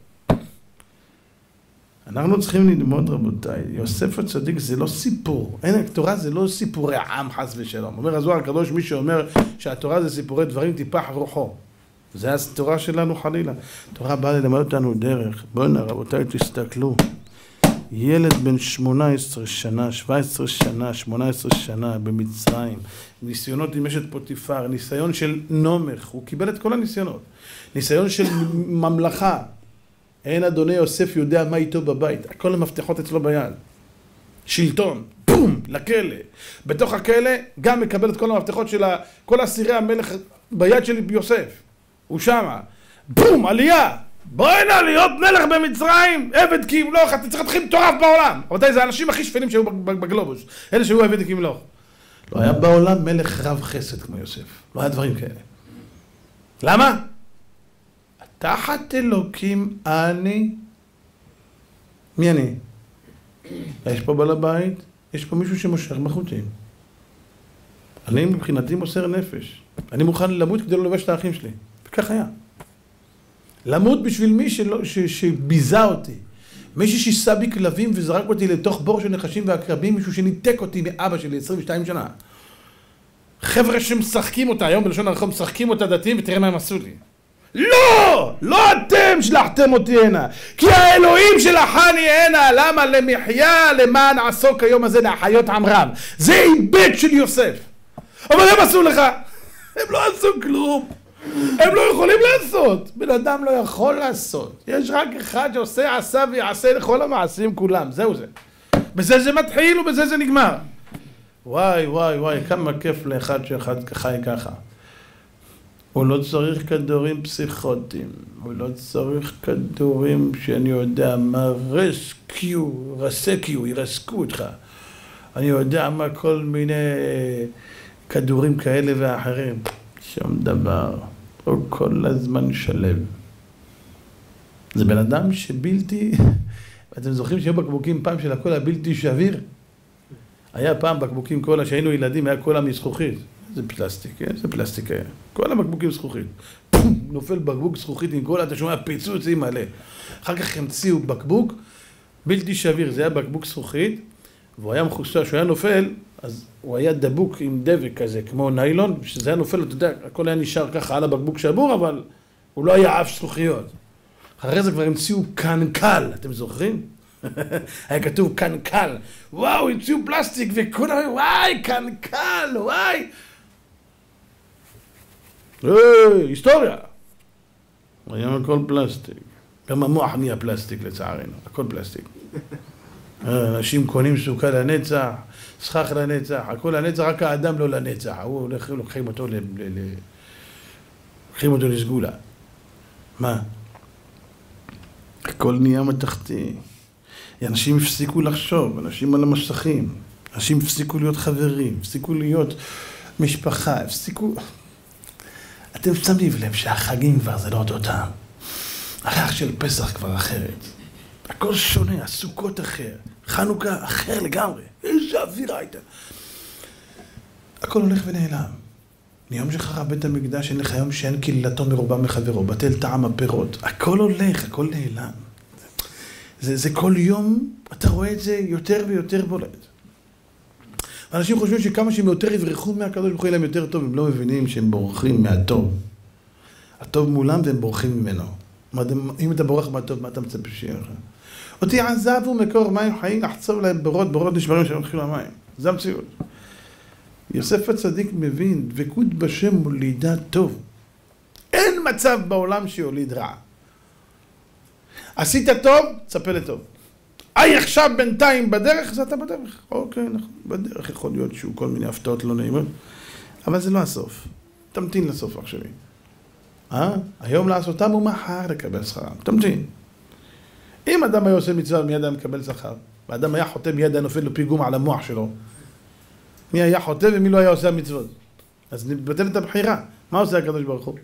אנחנו צריכים ללמוד, רבותיי, יוסף הצדיק זה לא סיפור. אין, התורה זה לא סיפורי עם חס ושלום. אומר הזוהר הקדוש, מי שאומר שהתורה זה סיפורי דברים, טיפח רוחו. זה התורה שלנו חלילה. התורה באה ללמד אותנו דרך. בואו נראה, רבותיי, תסתכלו. ילד בן שמונה עשרה שנה, שבע עשרה שנה, שמונה עשרה שנה במצרים, ניסיונות עם אשת פוטיפר, ניסיון של נומך, הוא קיבל את כל הניסיונות. ניסיון של ממלכה. אין אדוני יוסף יודע מה איתו בבית, הכל המפתחות אצלו ביד. שלטון, בום, לכלא. בתוך הכלא גם מקבל את כל המפתחות של כל אסירי המלך ביד שלי ביוסף. הוא שמה, בום, עלייה. בואי הנה להיות מלך במצרים, עבד כי ימלוך, אתה צריך להתחיל מטורף בעולם. רבותיי, זה האנשים הכי שפלים שהיו בגלובוס, אלה שהיו עבד כי ימלוך. לא היה בעולם מלך רב חסד כמו יוסף, לא היה דברים כאלה. למה? תחת אלוקים אני. מי אני? יש פה בעל הבית, יש פה מישהו שמושך בחוטים. אני מבחינתי מוסר נפש. אני מוכן למות כדי לא לבש את האחים שלי. וכך היה. למות בשביל מי שלא, ש, שביזה אותי. מישהו שיסע בי כלבים וזרק אותי לתוך בור של נחשים ועקרבים, מישהו שניתק אותי מאבא שלי עשרים ושתיים שנה. חבר'ה שמשחקים אותה, היום בלשון הרחוב משחקים אותה דתיים ותראה מה הם עשו לי. לא! לא אתם שלחתם אותי הנה, כי האלוהים שלחני הנה. למה? למחיה למען עסוק היום הזה להחיות עם רב. זה איבד של יוסף. אבל הם עשו לך. הם לא עשו כלום. הם לא יכולים לעשות. בן אדם לא יכול לעשות. יש רק אחד שעושה עשה ויעשה לכל המעשים כולם. זהו זה. בזה זה מתחיל ובזה זה נגמר. וואי וואי וואי, כמה כיף לאחד שאחד חי ככה. הוא לא צריך כדורים פסיכוטיים, הוא לא צריך כדורים שאני יודע מה, רסקיו, רסקיו, ירסקו אותך. אני יודע מה כל מיני כדורים כאלה ואחרים. שום דבר, הוא כל הזמן שלב. זה בן אדם שבלתי, אתם זוכרים שהיו בקבוקים פעם של הכל הבלתי שביר? היה פעם בקבוקים קולה, שהיינו ילדים, היה קולה מזכוכית. זה פלסטיק, זה פלסטיק היה. כל הבקבוקים זכוכית. נופל בקבוק זכוכית עם קולה, אתה שומע פיצוץ עם מלא. אחר כך המציאו בקבוק בלתי שביר, זה היה בקבוק זכוכית, והוא היה מחוסר, שהוא היה נופל, אז הוא היה דבוק עם דבק כזה, כמו ניילון, שזה היה נופל, אתה יודע, הכל היה נשאר ככה על הבקבוק שבור, אבל הוא לא היה אף זכוכיות. אחרי זה כבר המציאו קנקל, אתם זוכרים? היה כתוב קנקל, וואו, המציאו פלסטיק, וכולם, וואי, קנקל, וואי. היי, היסטוריה. היום הכל פלסטיק. גם המוח נהיה פלסטיק לצערנו, הכל פלסטיק. אנשים קונים סוכה לנצח, סכך לנצח, הכל לנצח, רק האדם לא לנצח. הוא לוקחים אותו ל... לוקחים אותו לסגולה. מה? הכל נהיה מתחתי. אנשים הפסיקו לחשוב, אנשים על המסכים, אנשים הפסיקו להיות חברים, הפסיקו להיות משפחה, הפסיקו... אתם שמים לב שהחגים כבר זה לא אותו טעם. הריח של פסח כבר אחרת. הכל שונה, הסוכות אחר, חנוכה אחר לגמרי. איזה אווירה הייתה. הכל הולך ונעלם. מיום שחרב בית המקדש אין לך יום שאין קהילתו מרובה מחברו, בטל טעם הפירות. הכל הולך, הכל נעלם. זה, זה כל יום, אתה רואה את זה יותר ויותר בולט. אנשים חושבים שכמה שהם יותר יברחו מהקדוש ברוך הוא יהיה להם יותר טוב, הם לא מבינים שהם בורחים מהטוב. הטוב מולם והם בורחים ממנו. אם אתה בורח מהטוב, מה אתה מצפה שיהיה לך? אותי עזבו מקור מים חיים, לחצוב להם בורות, בורות נשברים שהם הולכים למים. זה המציאות. יוסף הצדיק מבין, דבקות בשם מולידה טוב. אין מצב בעולם שיוליד רע. עשית טוב, צפה לטוב. איי, עכשיו בינתיים בדרך, זה אתה בדרך. אוקיי, נכון. בדרך יכול להיות שהוא כל מיני הפתעות לא נעימות, אבל זה לא הסוף. תמתין לסוף אח שלי. אה? היום לעשותם ומחר לקבל שכרם. תמתין. אם אדם היה עושה מצווה, מיד היה מקבל שכר, ואדם היה חוטא, מיד היה נופל לו פיגום על המוח שלו. מי היה חוטא ומי לא היה עושה המצוות. אז נבטל את הבחירה. מה עושה הקדוש ברוך הוא?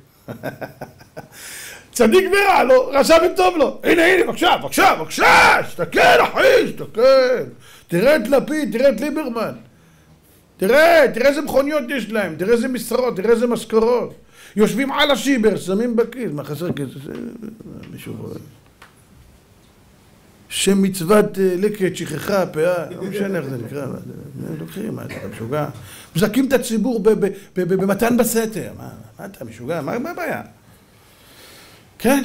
צדיק ורע לו, רשע וטוב לו. הנה, הנה, בבקשה, בבקשה, בבקשה, שתקל, אחי, שתקל. תראה את לפיד, תראה את ליברמן. תראה, תראה איזה מכוניות יש להם, תראה איזה משרות, תראה איזה משכורות. יושבים על השיבר, שמים בכיס, מה חסר כסף? מישהו רואה. שם מצוות לקט, שכחה, פאה, לא משנה איך זה נקרא, לוקחים, מה אתה משוגע? מזכים את הציבור במתן בסתר, מה אתה משוגע? מה הבעיה? כן,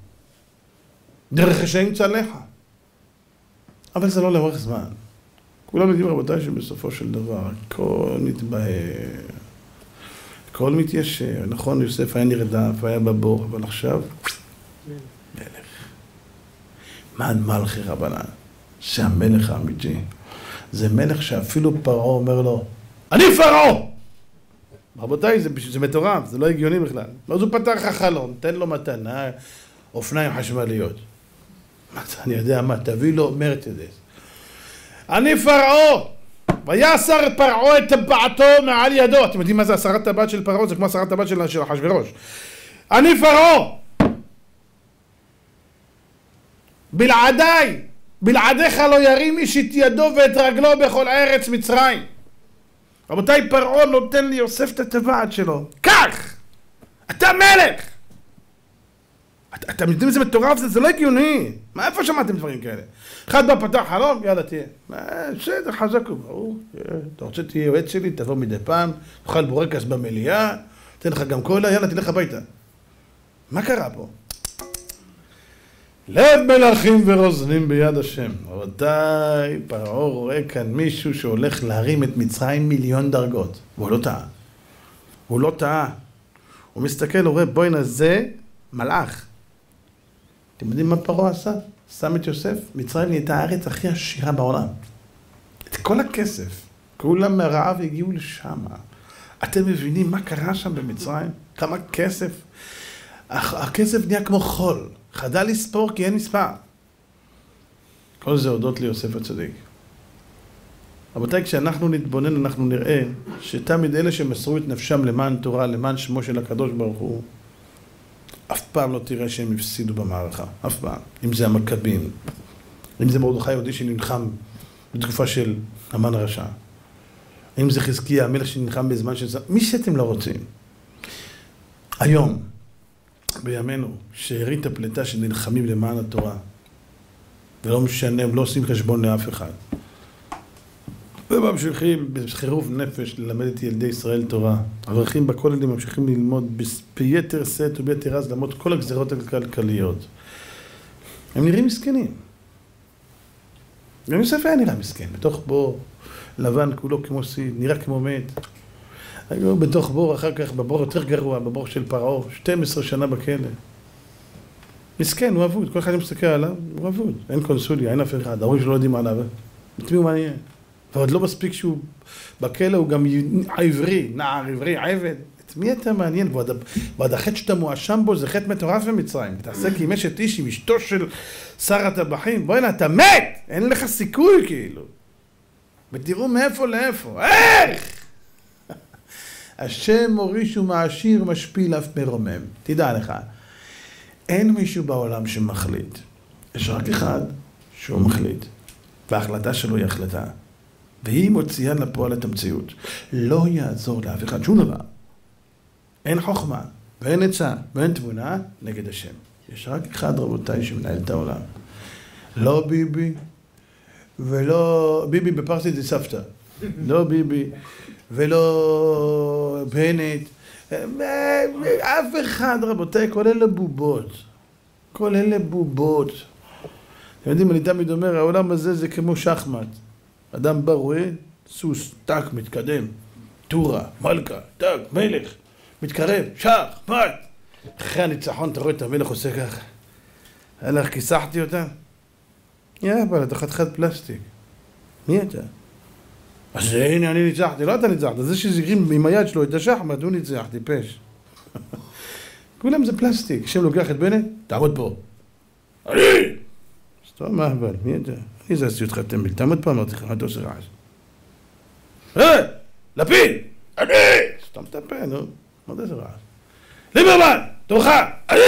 דרך רשעים צלחה. אבל זה לא לאורך זמן. כולם יודעים רבותיי שבסופו של דבר הכל מתבהר, הכל מתיישר. נכון, יוסף היה נרדף, היה בבור, אבל עכשיו מלך. מען מלכי רבנן, זה המלך האמיתי. זה מלך שאפילו פרעה אומר לו, אני פרעה! רבותיי, זה, זה מטורף, זה לא הגיוני בכלל. אז הוא פתח החלום, תן לו מתנה, אופניים חשמליות. אני יודע מה, תביא לו מרצדס. אני פרעה! ויסר פרעה את טבעתו מעל ידו. אתם יודעים מה זה הסרת טבעת של פרעה? זה כמו הסרת טבעת של אחשוורוש. אני פרעה! בלעדיי, בלעדיך לא ירים איש את ידו ואת רגלו בכל ארץ מצרים. רבותיי, פרעה נותן לי יוסף את הטבעת שלו. כך! אתה מלך! את, אתם יודעים איזה מטורף זה? זה לא הגיוני. מה, איפה שמעתם דברים כאלה? אחד בא פתח חלום, יאללה תהיה. בסדר, חזק וברור. אתה רוצה תהיה יועץ שלי, תבוא מדי פעם, תאכל בורקס במליאה, תן לך גם קולה, יאללה תלך הביתה. מה קרה פה? לב מלכים ורוזנים ביד השם. רבותיי, פרעה רואה כאן מישהו שהולך להרים את מצרים מיליון דרגות. והוא לא טעה. הוא לא טעה. הוא מסתכל, הוא רואה, בואי זה מלאך. אתם יודעים מה פרעה עשה? שם את יוסף, מצרים נהייתה הארץ הכי עשירה בעולם. את כל הכסף, כולם מהרעב הגיעו לשם. אתם מבינים מה קרה שם במצרים? כמה כסף? הכסף נהיה כמו חול. חדל לספור כי אין מספר. כל זה הודות ליוסף הצדיק. רבותיי, כשאנחנו נתבונן, אנחנו נראה שתמיד אלה שמסרו את נפשם למען תורה, למען שמו של הקדוש ברוך הוא, אף פעם לא תראה שהם הפסידו במערכה. אף פעם. אם זה המכבים, אם זה מרדכי היהודי שנלחם בתקופה של המן הרשע, אם זה חזקיה, המלך שנלחם בזמן של... מי שאתם לא רוצים. היום, בימינו, שארית הפלטה שנלחמים למען התורה, ולא משנה, הם לא עושים חשבון לאף אחד. וממשיכים בחירוף נפש ללמד את ילדי ישראל תורה. אברכים בכוללים ממשיכים ללמוד ביתר שאת וביתר עז, למרות כל הגזירות הכלכליות. הם נראים מסכנים. גם יוסף היה נראה מסכן, בתוך בור לבן כולו כמו סיד, נראה כמו מת. היו בתוך בור, אחר כך בבור יותר גרוע, בבור של פרעה, שתים עשרה שנה בכלא. מסכן, הוא אבוד, כל אחד מסתכל עליו, הוא אבוד. אין קונסוליה, אין אף אחד, ההורים שלא יודעים עליו. את מי הוא מעניין? ועוד לא מספיק שהוא בכלא, הוא גם עברי, נער עברי, עבד. את מי אתה מעניין? ועוד החטא שאתה מואשם בו, זה חטא מטורף במצרים. תעסק עם אשת איש, עם אשתו של שר הטבחים. בואי נה, אתה מת! אין לך סיכוי כאילו. ותראו מאיפה לאיפה. איך? השם מוריש ומעשיר משפיל אף מרומם. תדע לך, אין מישהו בעולם שמחליט. יש רק אחד שהוא מחליט. וההחלטה שלו היא החלטה. והיא מוציאה לפועל את המציאות. לא יעזור לאף אחד שום דבר. אין חוכמה, ואין עצה, ואין תבונה נגד השם. יש רק אחד, רבותיי, שמנהל את העולם. לא ביבי, ולא... ביבי בפרסית זה סבתא. לא ביבי, ולא בנט. אף אחד, רבותיי, כל אלה בובות. כל אלה בובות. אתם יודעים, אני תמיד אומר, העולם הזה זה כמו שחמט. אדם בא רואה, סוס, טק, מתקדם. טורה, מלכה, טק, מלך. מתקרב, שח, מת. אחרי הניצחון אתה רואה את המלך עושה ככה. הלך, כיסחתי אותה. יא, אבל אתה חתיכת פלסטיק. מי אתה? אז הנה אני ניצחתי, לא אתה ניצחת. זה שזירים עם היד שלו את השחמט, הוא ניצח, טיפש. כולם זה פלסטיק. שם לוקח את בנט, תעמוד פה. אני! סתום מה אבל, מי אתה? אני זזתי אותך תמל, תעמוד פה, אמרתי לך, מה אתה עושה רעש? אה! לפיד! אני! סתום את הפה, נו. מה זה רעש? ליברמן! תורך! אני!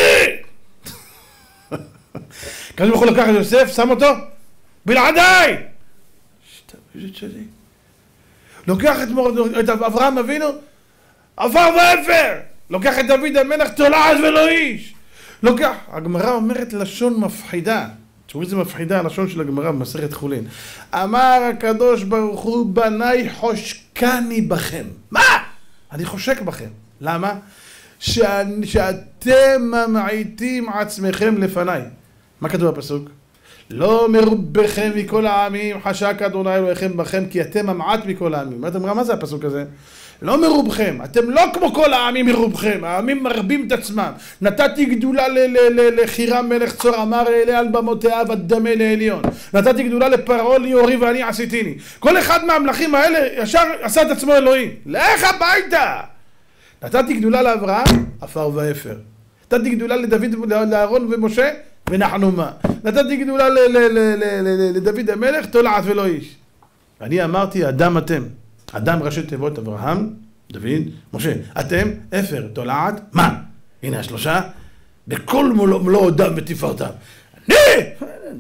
כזה יכול לקחת את יוסף, שם אותו? בלעדיי! שתה, איזה צדיק. לוקח את אברהם אבינו, עפר ואפר! לוקח את דוד המלך, תולעת ולא איש! לוקח, הגמרא אומרת לשון מפחידה. תראו איזה מפחידה הלשון של הגמרא במסכת חולין. אמר הקדוש ברוך הוא, בניי חושקני בכם. מה? אני חושק בכם. למה? שאני, שאתם ממעיטים עצמכם לפניי. מה כתוב בפסוק? לא מרובכם מכל העמים, חשק אדוני אלוהיכם בכם, כי אתם ממעט מכל העמים. מה, מה זה הפסוק הזה? לא מרובכם, אתם לא כמו כל העמים מרובכם, העמים מרבים את עצמם. נתתי גדולה לחירם מלך צור, אמר אלה על במותיו הדמה לעליון. נתתי גדולה לפרעה ליאורי ואני עשיתיני. כל אחד מהמלכים האלה ישר עשה את עצמו אלוהים. לך הביתה! נתתי גדולה לאברהם, עפר ואפר. נתתי גדולה לדוד, לאהרון ומשה, ונחנומה. נתתי גדולה לדוד המלך, תולעת ולא איש. אני אמרתי, אדם אתם. אדם ראשי תיבות, אברהם, דוד, משה. אתם, אפר, תולעת, מה? הנה השלושה. בכל מלוא אדם ותפארתם. אני!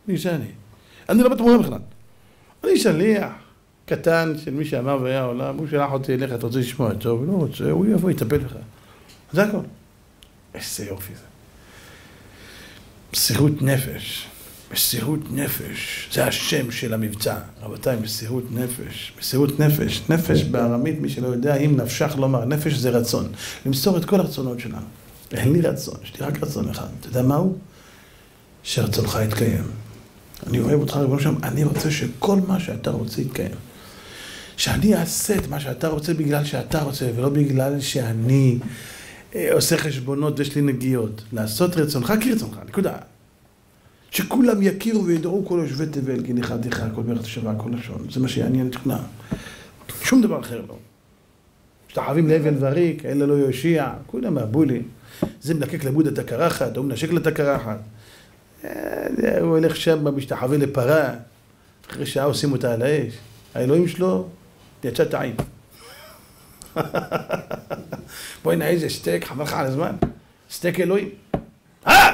מי שאני? אני לא בתמונה בכלל. אני שליח קטן של מי שאמר והיה עולם, הוא שלח אותי אליך, אתה רוצה לשמוע טוב, הוא לא רוצה, הוא יבוא, יטפל לך. זה הכל. איזה יופי זה. מסירות נפש. מסירות נפש. זה השם של המבצע. רבותיי, מסירות נפש. מסירות נפש. נפש בארמית, מי שלא יודע, אם נפשך לומר, נפש זה רצון. למסור את כל הרצונות שלנו. אין לי רצון, יש לי רק רצון אחד. אתה יודע מה הוא? שרצונך יתקיים. אני אוהב אותך, ריבונו שם, אני רוצה שכל מה שאתה רוצה יתקיים. שאני אעשה את מה שאתה רוצה בגלל שאתה רוצה, ולא בגלל שאני עושה חשבונות ויש לי נגיעות. לעשות רצונך כרצונך, נקודה. שכולם יכירו וידעו כל יושבי תבל, כי ניחדתך, כל ברך תשבע, כל לשון. זה מה שיעניין את כולם. שום דבר אחר לא. שתחווים לאבן וריק, אלה לא יושיע, כולם מהבולים. זה מלקק לבוד את הקרחת, הוא מנשק לה את הקרחת. הוא הולך שם במשתחווה לפרה, אחרי שעה עושים אותה על האש. האלוהים שלו יצא טעים. בואי נהיה איזה סטייק, חבל לך על הזמן. סטייק אלוהים. אה!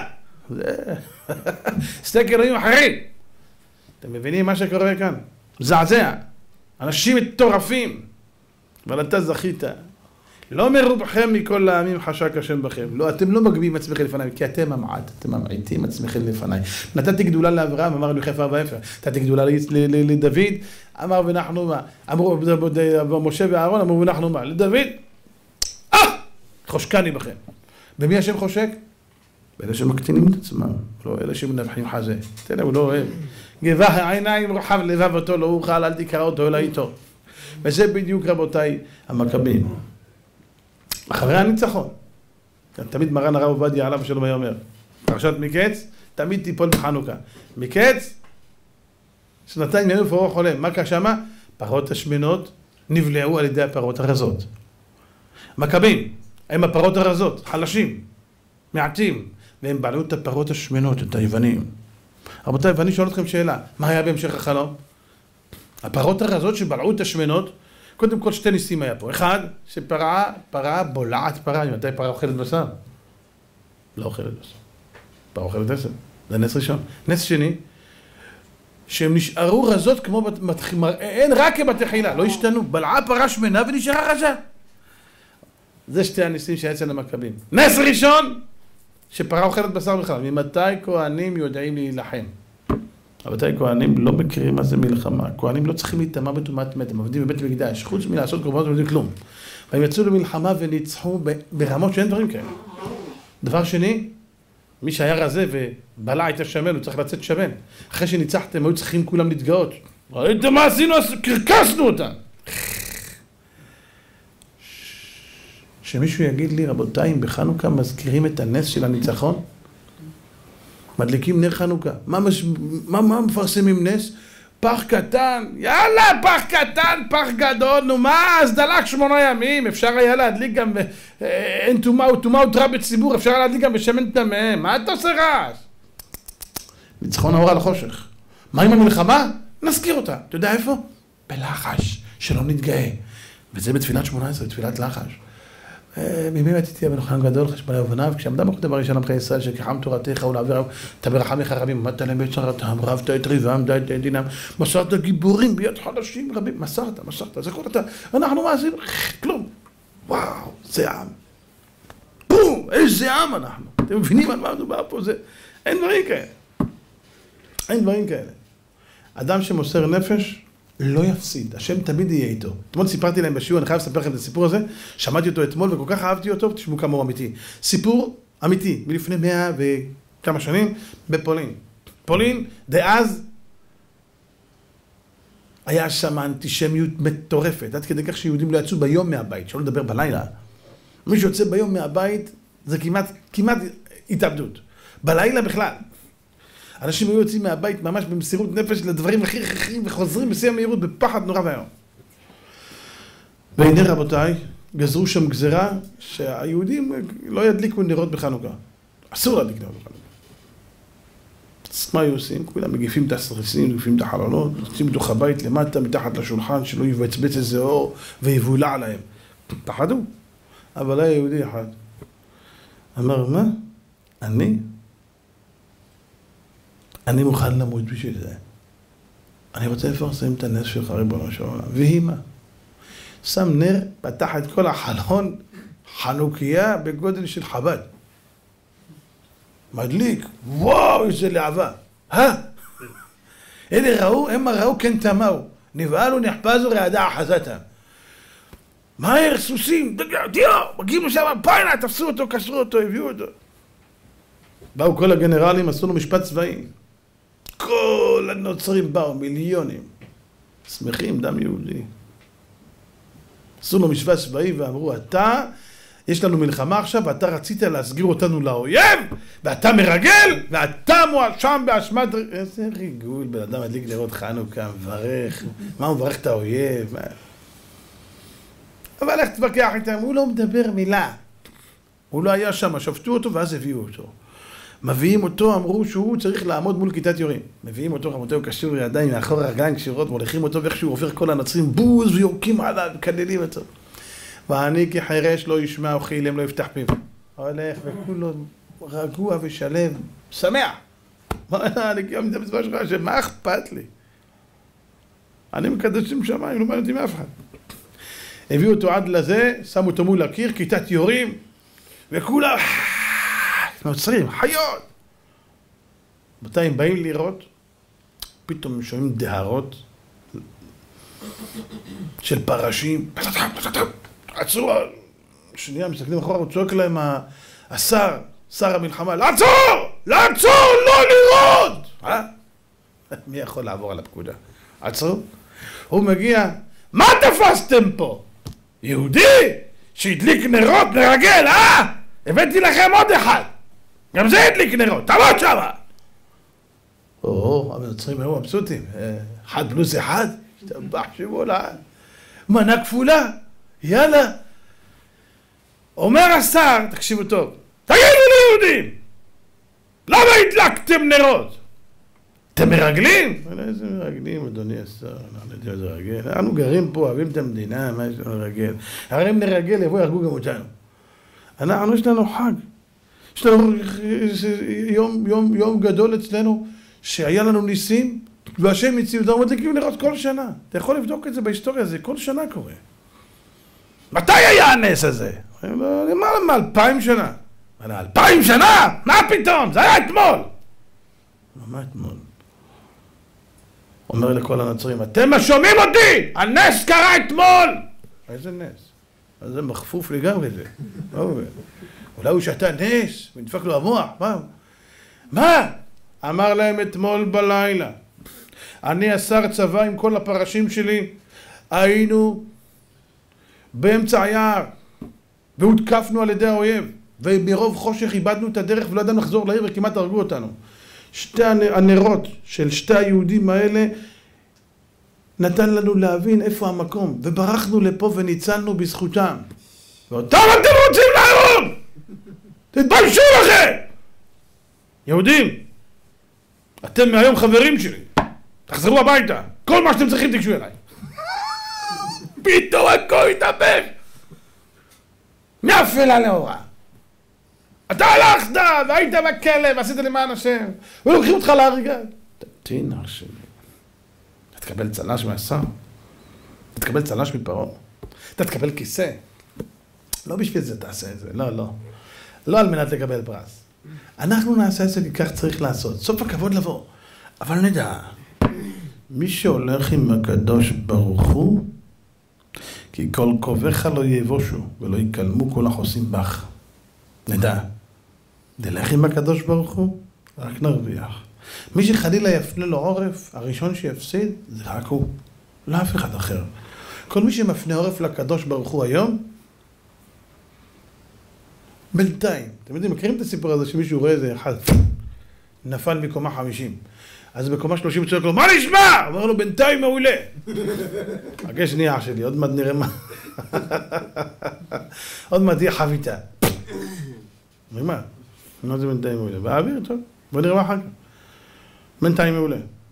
סטייק אלוהים אחרים. אתם מבינים מה שקורה כאן? זעזע. אנשים מטורפים. אבל אתה זכית. לא מרובכם מכל העמים חשק השם בכם. לא, אתם לא מגביהים עצמכם לפניי, כי אתם ממעט, אתם ממעיטים עצמכם לפניי. נתתי גדולה לאברהם, אמר לו חפר ואפר. נתתי גדולה לדוד, אמר ונחנו מה. אמרו משה ואהרון, אמרו ונחנו מה. לדוד, אה! חושקני בכם. במי השם חושק? באלה שמקטינים את עצמם, לא אלה שמנבחים חזה. תראה, הוא לא אוהב. גבה העיניים רוחב לבב אותו, לא אוכל, אל תקרא אותו, אלא איתו. וזה בדיוק רבותיי המכבים. אחרי הניצחון. תמיד מרן הרב עובדיה עליו שלום היה אומר, פרשת מקץ, תמיד תיפול בחנוכה. מקץ, שנתיים ימים ופרעה חולם. מה קרה שמה? פרות השמנות נבלעו על ידי הפרות הרזות. מכבים, הם הפרות הרזות, חלשים, מעטים, והם בעלו את הפרות השמנות, את היוונים. רבותיי, ואני שואל אתכם שאלה, מה היה בהמשך החלום? הפרות הרזות שבלעו את השמנות, קודם כל שתי ניסים היה פה. אחד, שפרה, פרה בולעת פרה. מתי פרה אוכלת בשר? לא אוכלת בשר. פרה אוכלת עשר. זה נס ראשון. נס שני, שהם נשארו רזות כמו אין רק כבתחילה, לא השתנו. בלעה פרה שמנה ונשארה רזה. זה שתי הניסים שהיה אצל המכבים. נס ראשון, שפרה אוכלת בשר בכלל. ממתי כהנים יודעים להילחם? רבותיי, כהנים לא מכירים מה זה מלחמה. כהנים לא צריכים להתאמה בטומאת מת, הם עובדים בבית מקדש, חוץ מלעשות קורבנות הם יודעים כלום. והם יצאו למלחמה וניצחו ברמות שאין דברים כאלה. דבר שני, מי שהיה רזה ובלע את השמן, הוא צריך לצאת שמן. אחרי שניצחתם, היו צריכים כולם להתגאות. ראיתם מה עשינו? קרקסנו אותם. שמישהו יגיד לי, רבותיי, אם בחנוכה מזכירים את הנס של הניצחון? מדליקים נר חנוכה. מה, מש... מה, מה מפרסמים נס? פח קטן. יאללה, פח קטן, פח גדול. נו מה, אז דלק שמונה ימים. אפשר היה להדליק גם, אין תומה ותומה ותרה בציבור, אפשר היה להדליק גם בשמן טמא. מה אתה עושה רעש? ניצחון האור על החושך. מה עם המלחמה? נזכיר אותה. אתה יודע איפה? בלחש, שלא נתגאה. וזה בתפילת שמונה עשרה, תפילת לחש. מימי מתיתי אבן חיים גדול חשבוני ובניו, כשעמדה מלכות הראשונה במלכי ישראל שכחם תורתך ולהעביר אתה ברחמיך רבים, עמדת להם בצרתם, רבת את ריבם, דת את דינם, מסרת גיבורים ביד חלשים רבים, מסרת, מסרת, זה כל אתה, אנחנו מה עשינו? כלום. וואו, זה עם. בום, איזה עם אנחנו. אתם מבינים על מה מדובר פה? זה, אין דברים כאלה. אין דברים כאלה. אדם שמוסר נפש, לא יפסיד, השם תמיד יהיה איתו. אתמול סיפרתי להם בשיעור, אני חייב לספר לכם את הסיפור הזה, שמעתי אותו אתמול וכל כך אהבתי אותו, תשמעו כמה הוא אמיתי. סיפור אמיתי, מלפני מאה וכמה שנים, בפולין. פולין, דאז, היה שם אנטישמיות מטורפת, עד כדי כך שיהודים לא יצאו ביום מהבית, שלא לדבר בלילה. מי שיוצא ביום מהבית, זה כמעט, כמעט התאבדות. בלילה בכלל. אנשים היו יוצאים מהבית ממש במסירות נפש לדברים הכי הכרחיים וחוזרים בשיא המהירות בפחד נורא והיום. והנה רבותיי, גזרו שם גזרה שהיהודים לא ידליקו נרות בחנוכה. אסור להדליק נרות בחנוכה. אז מה היו עושים? כולם מגיפים את הסרסים, מגיפים את החלונות, יוצאים בתוך הבית למטה, מתחת לשולחן, שלא יבצבץ איזה אור ויבולע עליהם. פחדו. אבל היה יהודי אחד. אמר, מה? אני? אני מוכן למות בשביל זה. אני רוצה לפרסם את הנס שלך, ריבונו של עולם. והיא מה? שם נר, פתח את כל החלון, חנוכיה בגודל של חב"ד. מדליק, וואו, איזה להבה. אה? אלה ראו, הם ראו כן תמאו. נבהלו, נחפזו, רעדה אחזתם. מהר, סוסים, דיו, מגיעים לשם, פיינה, תפסו אותו, קשרו אותו, הביאו אותו. באו כל הגנרלים, עשו לו משפט צבאי. כל הנוצרים באו, מיליונים. שמחים, דם יהודי. עשו לו משפט צבאי ואמרו, אתה, יש לנו מלחמה עכשיו, ואתה רצית להסגיר אותנו לאויב, ואתה מרגל, ואתה מואשם באשמת... איזה ריגול, בן אדם מדליק נרות חנוכה, מברך, מה הוא מברך את האויב? מה... אבל איך תתווכח איתם? הוא לא מדבר מילה. הוא לא היה שם, שפטו אותו ואז הביאו אותו. מביאים אותו, אמרו שהוא צריך לעמוד מול כיתת יורים. מביאים אותו, חמותיו קשור ידיים מאחור הרגליים קשירות, מוליכים אותו ואיך שהוא עובר כל הנוצרים בוז ויורקים עליו, מקללים אותו. ואני כחירש לא ישמע וכאילם לא יפתח פיו. הולך וכולו רגוע ושלם, שמח. אני קיימתי את המצווה שלך, שמה אכפת לי? אני מקדש עם שמיים, לא מעניין אותי מאף אחד. הביאו אותו עד לזה, שמו אותו מול הקיר, כיתת יורים, וכולם נוצרים, חיות. מתי הם באים לראות, פתאום הם שומעים דהרות של פרשים, עצרו, שנייה, מסתכלים אחורה, הוא צועק להם, השר, שר המלחמה, לעצור! לעצור! לא לראות! אה? מי יכול לעבור על הפקודה? עצרו? הוא מגיע, מה תפסתם פה? יהודי שהדליק נרות לרגל, אה? הבאתי לכם עוד אחד. גם זה הדליק נרות, תעמוד שמה. או, הנוצרים היו מבסוטים. אחד פלוס אחד, השתבח שמו לעד. מנה כפולה, יאללה. אומר השר, תקשיבו טוב, תגידו ליהודים, למה הדלקתם נרות? אתם מרגלים? איזה מרגלים, אדוני השר, אנחנו יודעים איזה רגל. אנחנו גרים פה, אוהבים את המדינה, מה יש לנו לרגל? הרי אם נרגל, יבואו ירגו גם אותנו. אנחנו, יש לנו חג. יש לנו יום, יום, יום גדול אצלנו, שהיה לנו ניסים, והשם הציב אותנו, מדליקים נרות כל שנה. אתה יכול לבדוק את זה בהיסטוריה, זה כל שנה קורה. מתי היה הנס הזה? למעלה מאלפיים שנה. אלפיים שנה? מה פתאום? זה היה אתמול. מה אתמול? אומר לכל הנוצרים, אתם שומעים אותי! הנס קרה אתמול! איזה נס? זה מחפוף לגמרי זה. אולי הוא שתה נס, ונדפק לו המוח. מה? מה? אמר להם אתמול בלילה. אני השר צבא עם כל הפרשים שלי. היינו באמצע היער, והותקפנו על ידי האויב. ומרוב חושך איבדנו את הדרך ולא ידענו לחזור לעיר וכמעט הרגו אותנו. שתי הנרות של שתי היהודים האלה נתן לנו להבין איפה המקום, וברחנו לפה וניצלנו בזכותם. ואותם אתם רוצים להרוג! תתביישו לכם! יהודים, אתם מהיום חברים שלי, תחזרו הביתה, כל מה שאתם צריכים תקשו אליי. פתאום הכל התהפך! מאפלה לאורה. אתה הלכת והיית בכלא ועשית למען השם ולוקחים אותך להריגה. תתין אח שלי. אתה תקבל צל"ש מהשר. אתה תקבל צל"ש מפרעה. אתה תקבל כיסא. לא בשביל זה תעשה את זה. לא, לא. לא על מנת לקבל פרס. אנחנו נעשה את זה כי כך צריך לעשות. סוף הכבוד לבוא. אבל נדע, מי שהולך עם הקדוש ברוך הוא, כי כל קובך לא יבושו ולא יקלמו כל החוסים בך. נדע. נלך עם הקדוש ברוך הוא, רק נרוויח. מי שחלילה יפנה לו עורף, הראשון שיפסיד, זה רק הוא. לא אף אחד אחר. כל מי שמפנה עורף לקדוש ברוך הוא היום, בינתיים. אתם יודעים, מכירים את הסיפור הזה שמישהו רואה איזה אחד, נפל מקומה חמישים. אז בקומה שלושים צועק לו, מה נשמע? אומר לו, בינתיים מעולה. חכה שנייה שלי, עוד מעט נראה מה. עוד מעט תהיה חביתה. מה? מה זה בינתיים מעולה? באוויר, טוב. בוא נראה מה אחר כך. בינתיים מעולה.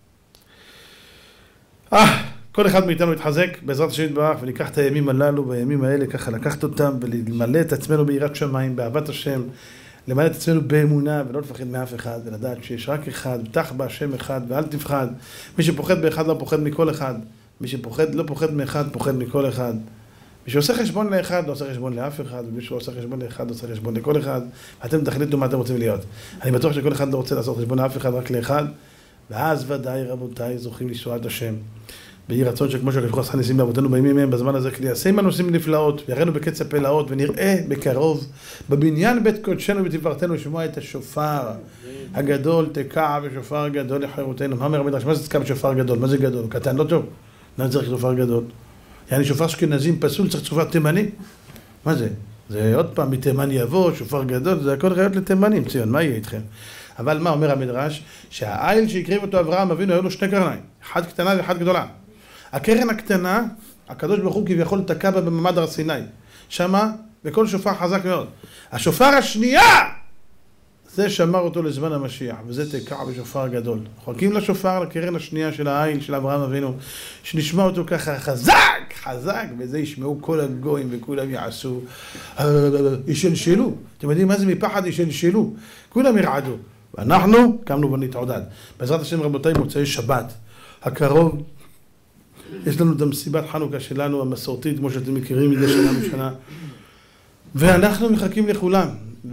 אה, כל אחד מאיתנו יתחזק בעזרת השם יתברך, וניקח את הימים הללו, בימים האלה ככה לקחת אותם, ולמלא את עצמנו ביראת שמיים, באהבת השם, למען את עצמנו באמונה ולא לפחד מאף אחד, ולדעת שיש רק אחד, בטח בהשם אחד ואל תפחד. מי שפוחד באחד לא פוחד מכל אחד. מי שפוחד לא פוחד מאחד, פוחד מכל אחד. מי שעושה חשבון לאחד לא עושה חשבון לאף אחד, ומי שעושה חשבון לאחד עושה חשבון לכל אחד. ואתם תחליטו מה אתם רוצים להיות. אני בטוח שכל אחד לא רוצה לעשות חשבון לאף אחד, רק לאחד. ואז ודאי רבותיי זוכים לישועת השם. ויהי רצון שכמו שהקדוש עשה ניסים לאבותינו בימים ההם בזמן הזה, כלי יעשה עמנו ניסים נפלאות, ויראנו בקץ הפלאות, ונראה בקרוב בבניין בית קודשנו ותפארתנו לשמוע את השופר הגדול, תקע ושופר גדול לחירותנו. מה אומר המדרש? מה זה תקע בשופר גדול? מה זה גדול? קטן לא טוב. למה צריך שופר גדול? יעני שופר אשכנזים פסול, צריך שופר תימני? מה זה? זה עוד פעם מתימן יבוא, שופר גדול, זה הכל ראיות לתימנים, ציון, מה יהיה איתכם? אבל מה אומר המדרש? שהעיל שהקריב אותו אברהם אבינו היו לו שני קרניים, אחת קטנה ואחת גדולה. הקרן הקטנה, הקדוש ברוך הוא כביכול תקע בה בממד הר סיני. שמה, בכל שופר חזק מאוד. השופר השנייה, זה שמר אותו לזמן המשיח, וזה תקע בשופר גדול. חולקים לשופר, לקרן השנייה של העיל של אברהם אבינו, שנשמע אותו ככה חזק, חזק, וזה ישמעו כל הגויים וכולם יעשו, ישלשלו. אתם יודעים מה זה מפחד ישלשלו? כולם ירעדו. ואנחנו קמנו ונתעודד. בעזרת השם רבותיי, מוצאי שבת הקרוב, יש לנו את המסיבת חנוכה שלנו, המסורתית, כמו שאתם מכירים מדי שנה בשנה. ואנחנו מחכים לכולם.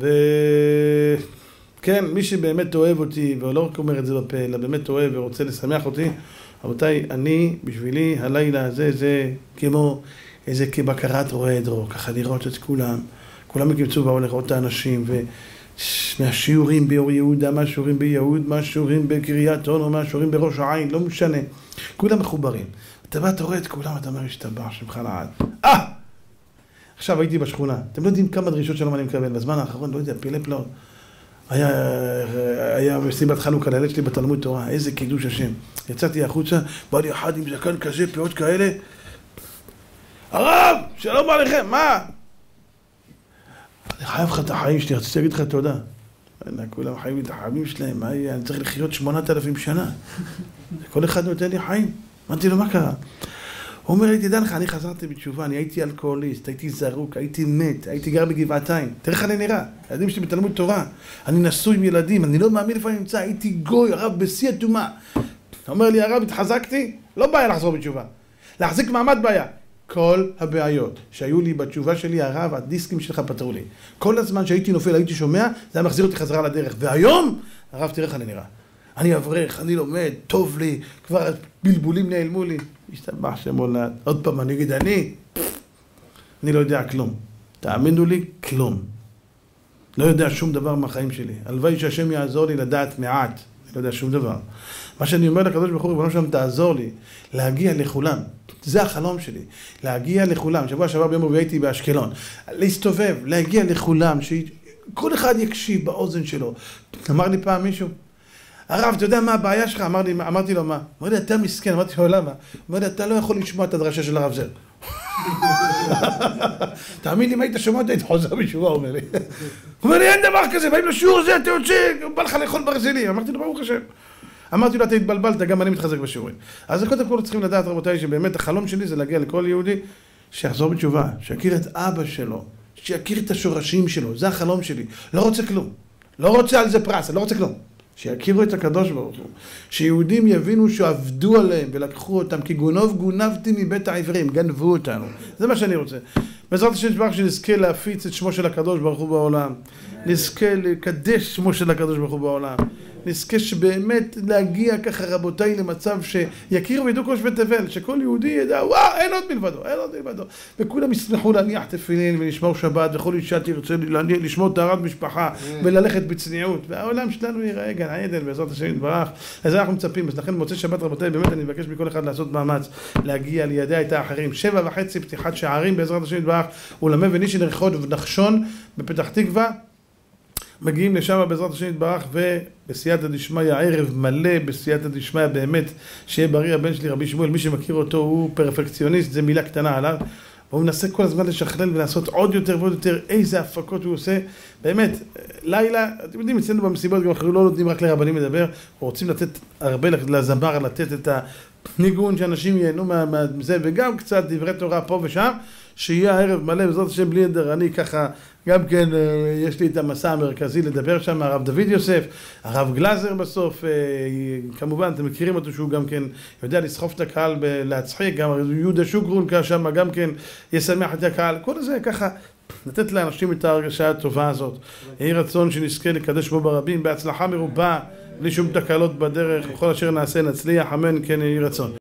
וכן, מי שבאמת אוהב אותי, ולא רק אומר את זה בפה, אלא באמת אוהב ורוצה לשמח אותי, רבותיי, אני, בשבילי, הלילה הזה, זה כמו איזה כבקרת רועה עדרו, ככה לראות את כולם. כולם יקבצו באו לראות את האנשים, ומהשיעורים באור יהודה, מהשיעורים ביהוד, מהשיעורים בקריית אונו, מהשיעורים בראש העין, לא משנה. כולם מחוברים. אתה בא, אתה רואה את כולם, אתה אומר, השתבח, שמך לעד. אה! עכשיו הייתי בשכונה. אתם לא יודעים כמה דרישות שלום אני מקבל. בזמן האחרון, לא יודע, פילי פלאות. היה, היה מסיבת חנוכה לילד שלי בתלמוד תורה. איזה קידוש השם. יצאתי החוצה, בא לי אחד עם זקן כזה, פאות כאלה. הרב, שלום עליכם, מה? אני חייב לך את החיים שלי, רציתי להגיד לך תודה. כולם חיים את החיים שלהם, מה יהיה? אני צריך לחיות שמונת אלפים שנה. כל אחד נותן לי חיים. אמרתי לו, מה קרה? הוא אומר לי, תדע לך, אני חזרתי בתשובה, אני הייתי אלכוהוליסט, הייתי זרוק, הייתי מת, הייתי גר בגבעתיים. תראה איך אני נראה, ילדים שלי בתלמוד תורה, אני נשוי עם ילדים, אני לא מאמין איפה אני נמצא, הייתי גוי, הרב בשיא הטומאה. אומר לי, הרב, התחזקתי, לא בעיה לחזור בתשובה. להחזיק מעמד בעיה. כל הבעיות שהיו לי בתשובה שלי, הרב, הדיסקים שלך פתרו לי. כל הזמן שהייתי נופל, הייתי שומע, זה היה מחזיר אותי חזרה לדרך. והיום, הרב, תראה איך אני נראה. אני אברך, אני לומד, טוב לי, כבר בלבולים נעלמו לי. השתבח שמולד. עוד פעם, אני אגיד, אני, אני לא יודע כלום. תאמינו לי, כלום. לא יודע שום דבר מהחיים שלי. הלוואי שהשם יעזור לי לדעת מעט. אני לא יודע שום דבר. מה שאני אומר לקדוש ברוך הוא, ריבונו של עולם, תעזור לי להגיע לכולם. זה החלום שלי. להגיע לכולם. שבוע שעבר ביום רביעי הייתי באשקלון. להסתובב, להגיע לכולם, שכל אחד יקשיב באוזן שלו. אמר לי פעם מישהו, הרב, אתה יודע מה הבעיה שלך? אמר לי, אמרתי לו, מה? אמר לי, אתה מסכן, אמרתי לו, למה? אמר לי, אתה לא יכול לשמוע את הדרשה של הרב זר. תאמין לי, מה היית שומע? היית חוזר בתשובה, אומר לי. הוא אומר לי, אין דבר כזה, באים לשיעור הזה, אתה יוצא, בא לך לאכול ברזילי. אמרתי לו, ברוך השם. אמרתי לו, אתה התבלבלת, גם אני מתחזק בשיעורים. אז קודם כל צריכים לדעת, רבותיי, שבאמת החלום שלי זה להגיע לכל יהודי שיחזור בתשובה, שיכיר את אבא שלו, שיכיר את השורשים שלו. זה החלום שלי. לא רוצה כלום. לא רוצה על זה פרס, אני לא רוצה כלום. שיכירו את הקדוש ברוך הוא, שיהודים יבינו שעבדו עליהם ולקחו אותם, כי גונב גונבתי מבית העברים, גנבו אותנו. זה מה שאני רוצה. בעזרת השם יתברך שנזכה להפיץ את שמו של הקדוש ברוך הוא בעולם, נזכה לקדש שמו של הקדוש ברוך הוא בעולם, נזכה שבאמת להגיע ככה רבותיי למצב שיכירו וידעו כל שבט תבל, שכל יהודי ידע, וואו, אין עוד מלבדו, אין עוד מלבדו. וכולם ישמחו להניח תפילין ולשמור שבת, וכל אישה תרצה לשמור טהרת משפחה וללכת בצניעות. והעולם שלנו ייראה גן עדן בעזרת השם יתברך. אז אנחנו מצפים, אז לכן מוצאי שבת רבותיי, באמת אני מבקש מכל אחד לעשות מאמץ, להגיע לידע את האחרים. שבע וחצי פתיחת שערים בעזרת השם יתברך, אולמי ונישין רחוב ונחשון בפתח תקווה. מגיעים לשם בעזרת השם יתברך, ובסייעתא דשמיא ערב מלא, בסייעתא דשמיא באמת, שיהיה בריא הבן שלי רבי שמואל, מי שמכיר אותו הוא פרפקציוניסט, זה מילה קטנה עליו, והוא מנסה כל הזמן לשכלל ולעשות עוד יותר ועוד יותר, איזה הפקות הוא עושה, באמת, לילה, אתם יודעים, אצלנו במסיבות גם אחרי לא נותנים רק לרבנים לדבר, רוצים לתת הרבה לזמר, לתת את ניגון, שאנשים ייהנו מזה, וגם קצת דברי תורה פה ושם, שיהיה הערב מלא, בעזרת השם בלי נדר. אני ככה, גם כן, יש לי את המסע המרכזי לדבר שם, הרב דוד יוסף, הרב גלזר בסוף, כמובן, אתם מכירים אותו שהוא גם כן יודע לסחוף את הקהל להצחיק, גם יהודה שוקרון שם גם כן ישמח את הקהל, כל זה ככה, לתת לאנשים את ההרגשה הטובה הזאת. יהי רצון שנזכה לקדש בו ברבים, בהצלחה מרובה, בלי שום תקלות בדרך, וכל אשר נעשה נצליח, אמן, כן יהי רצון.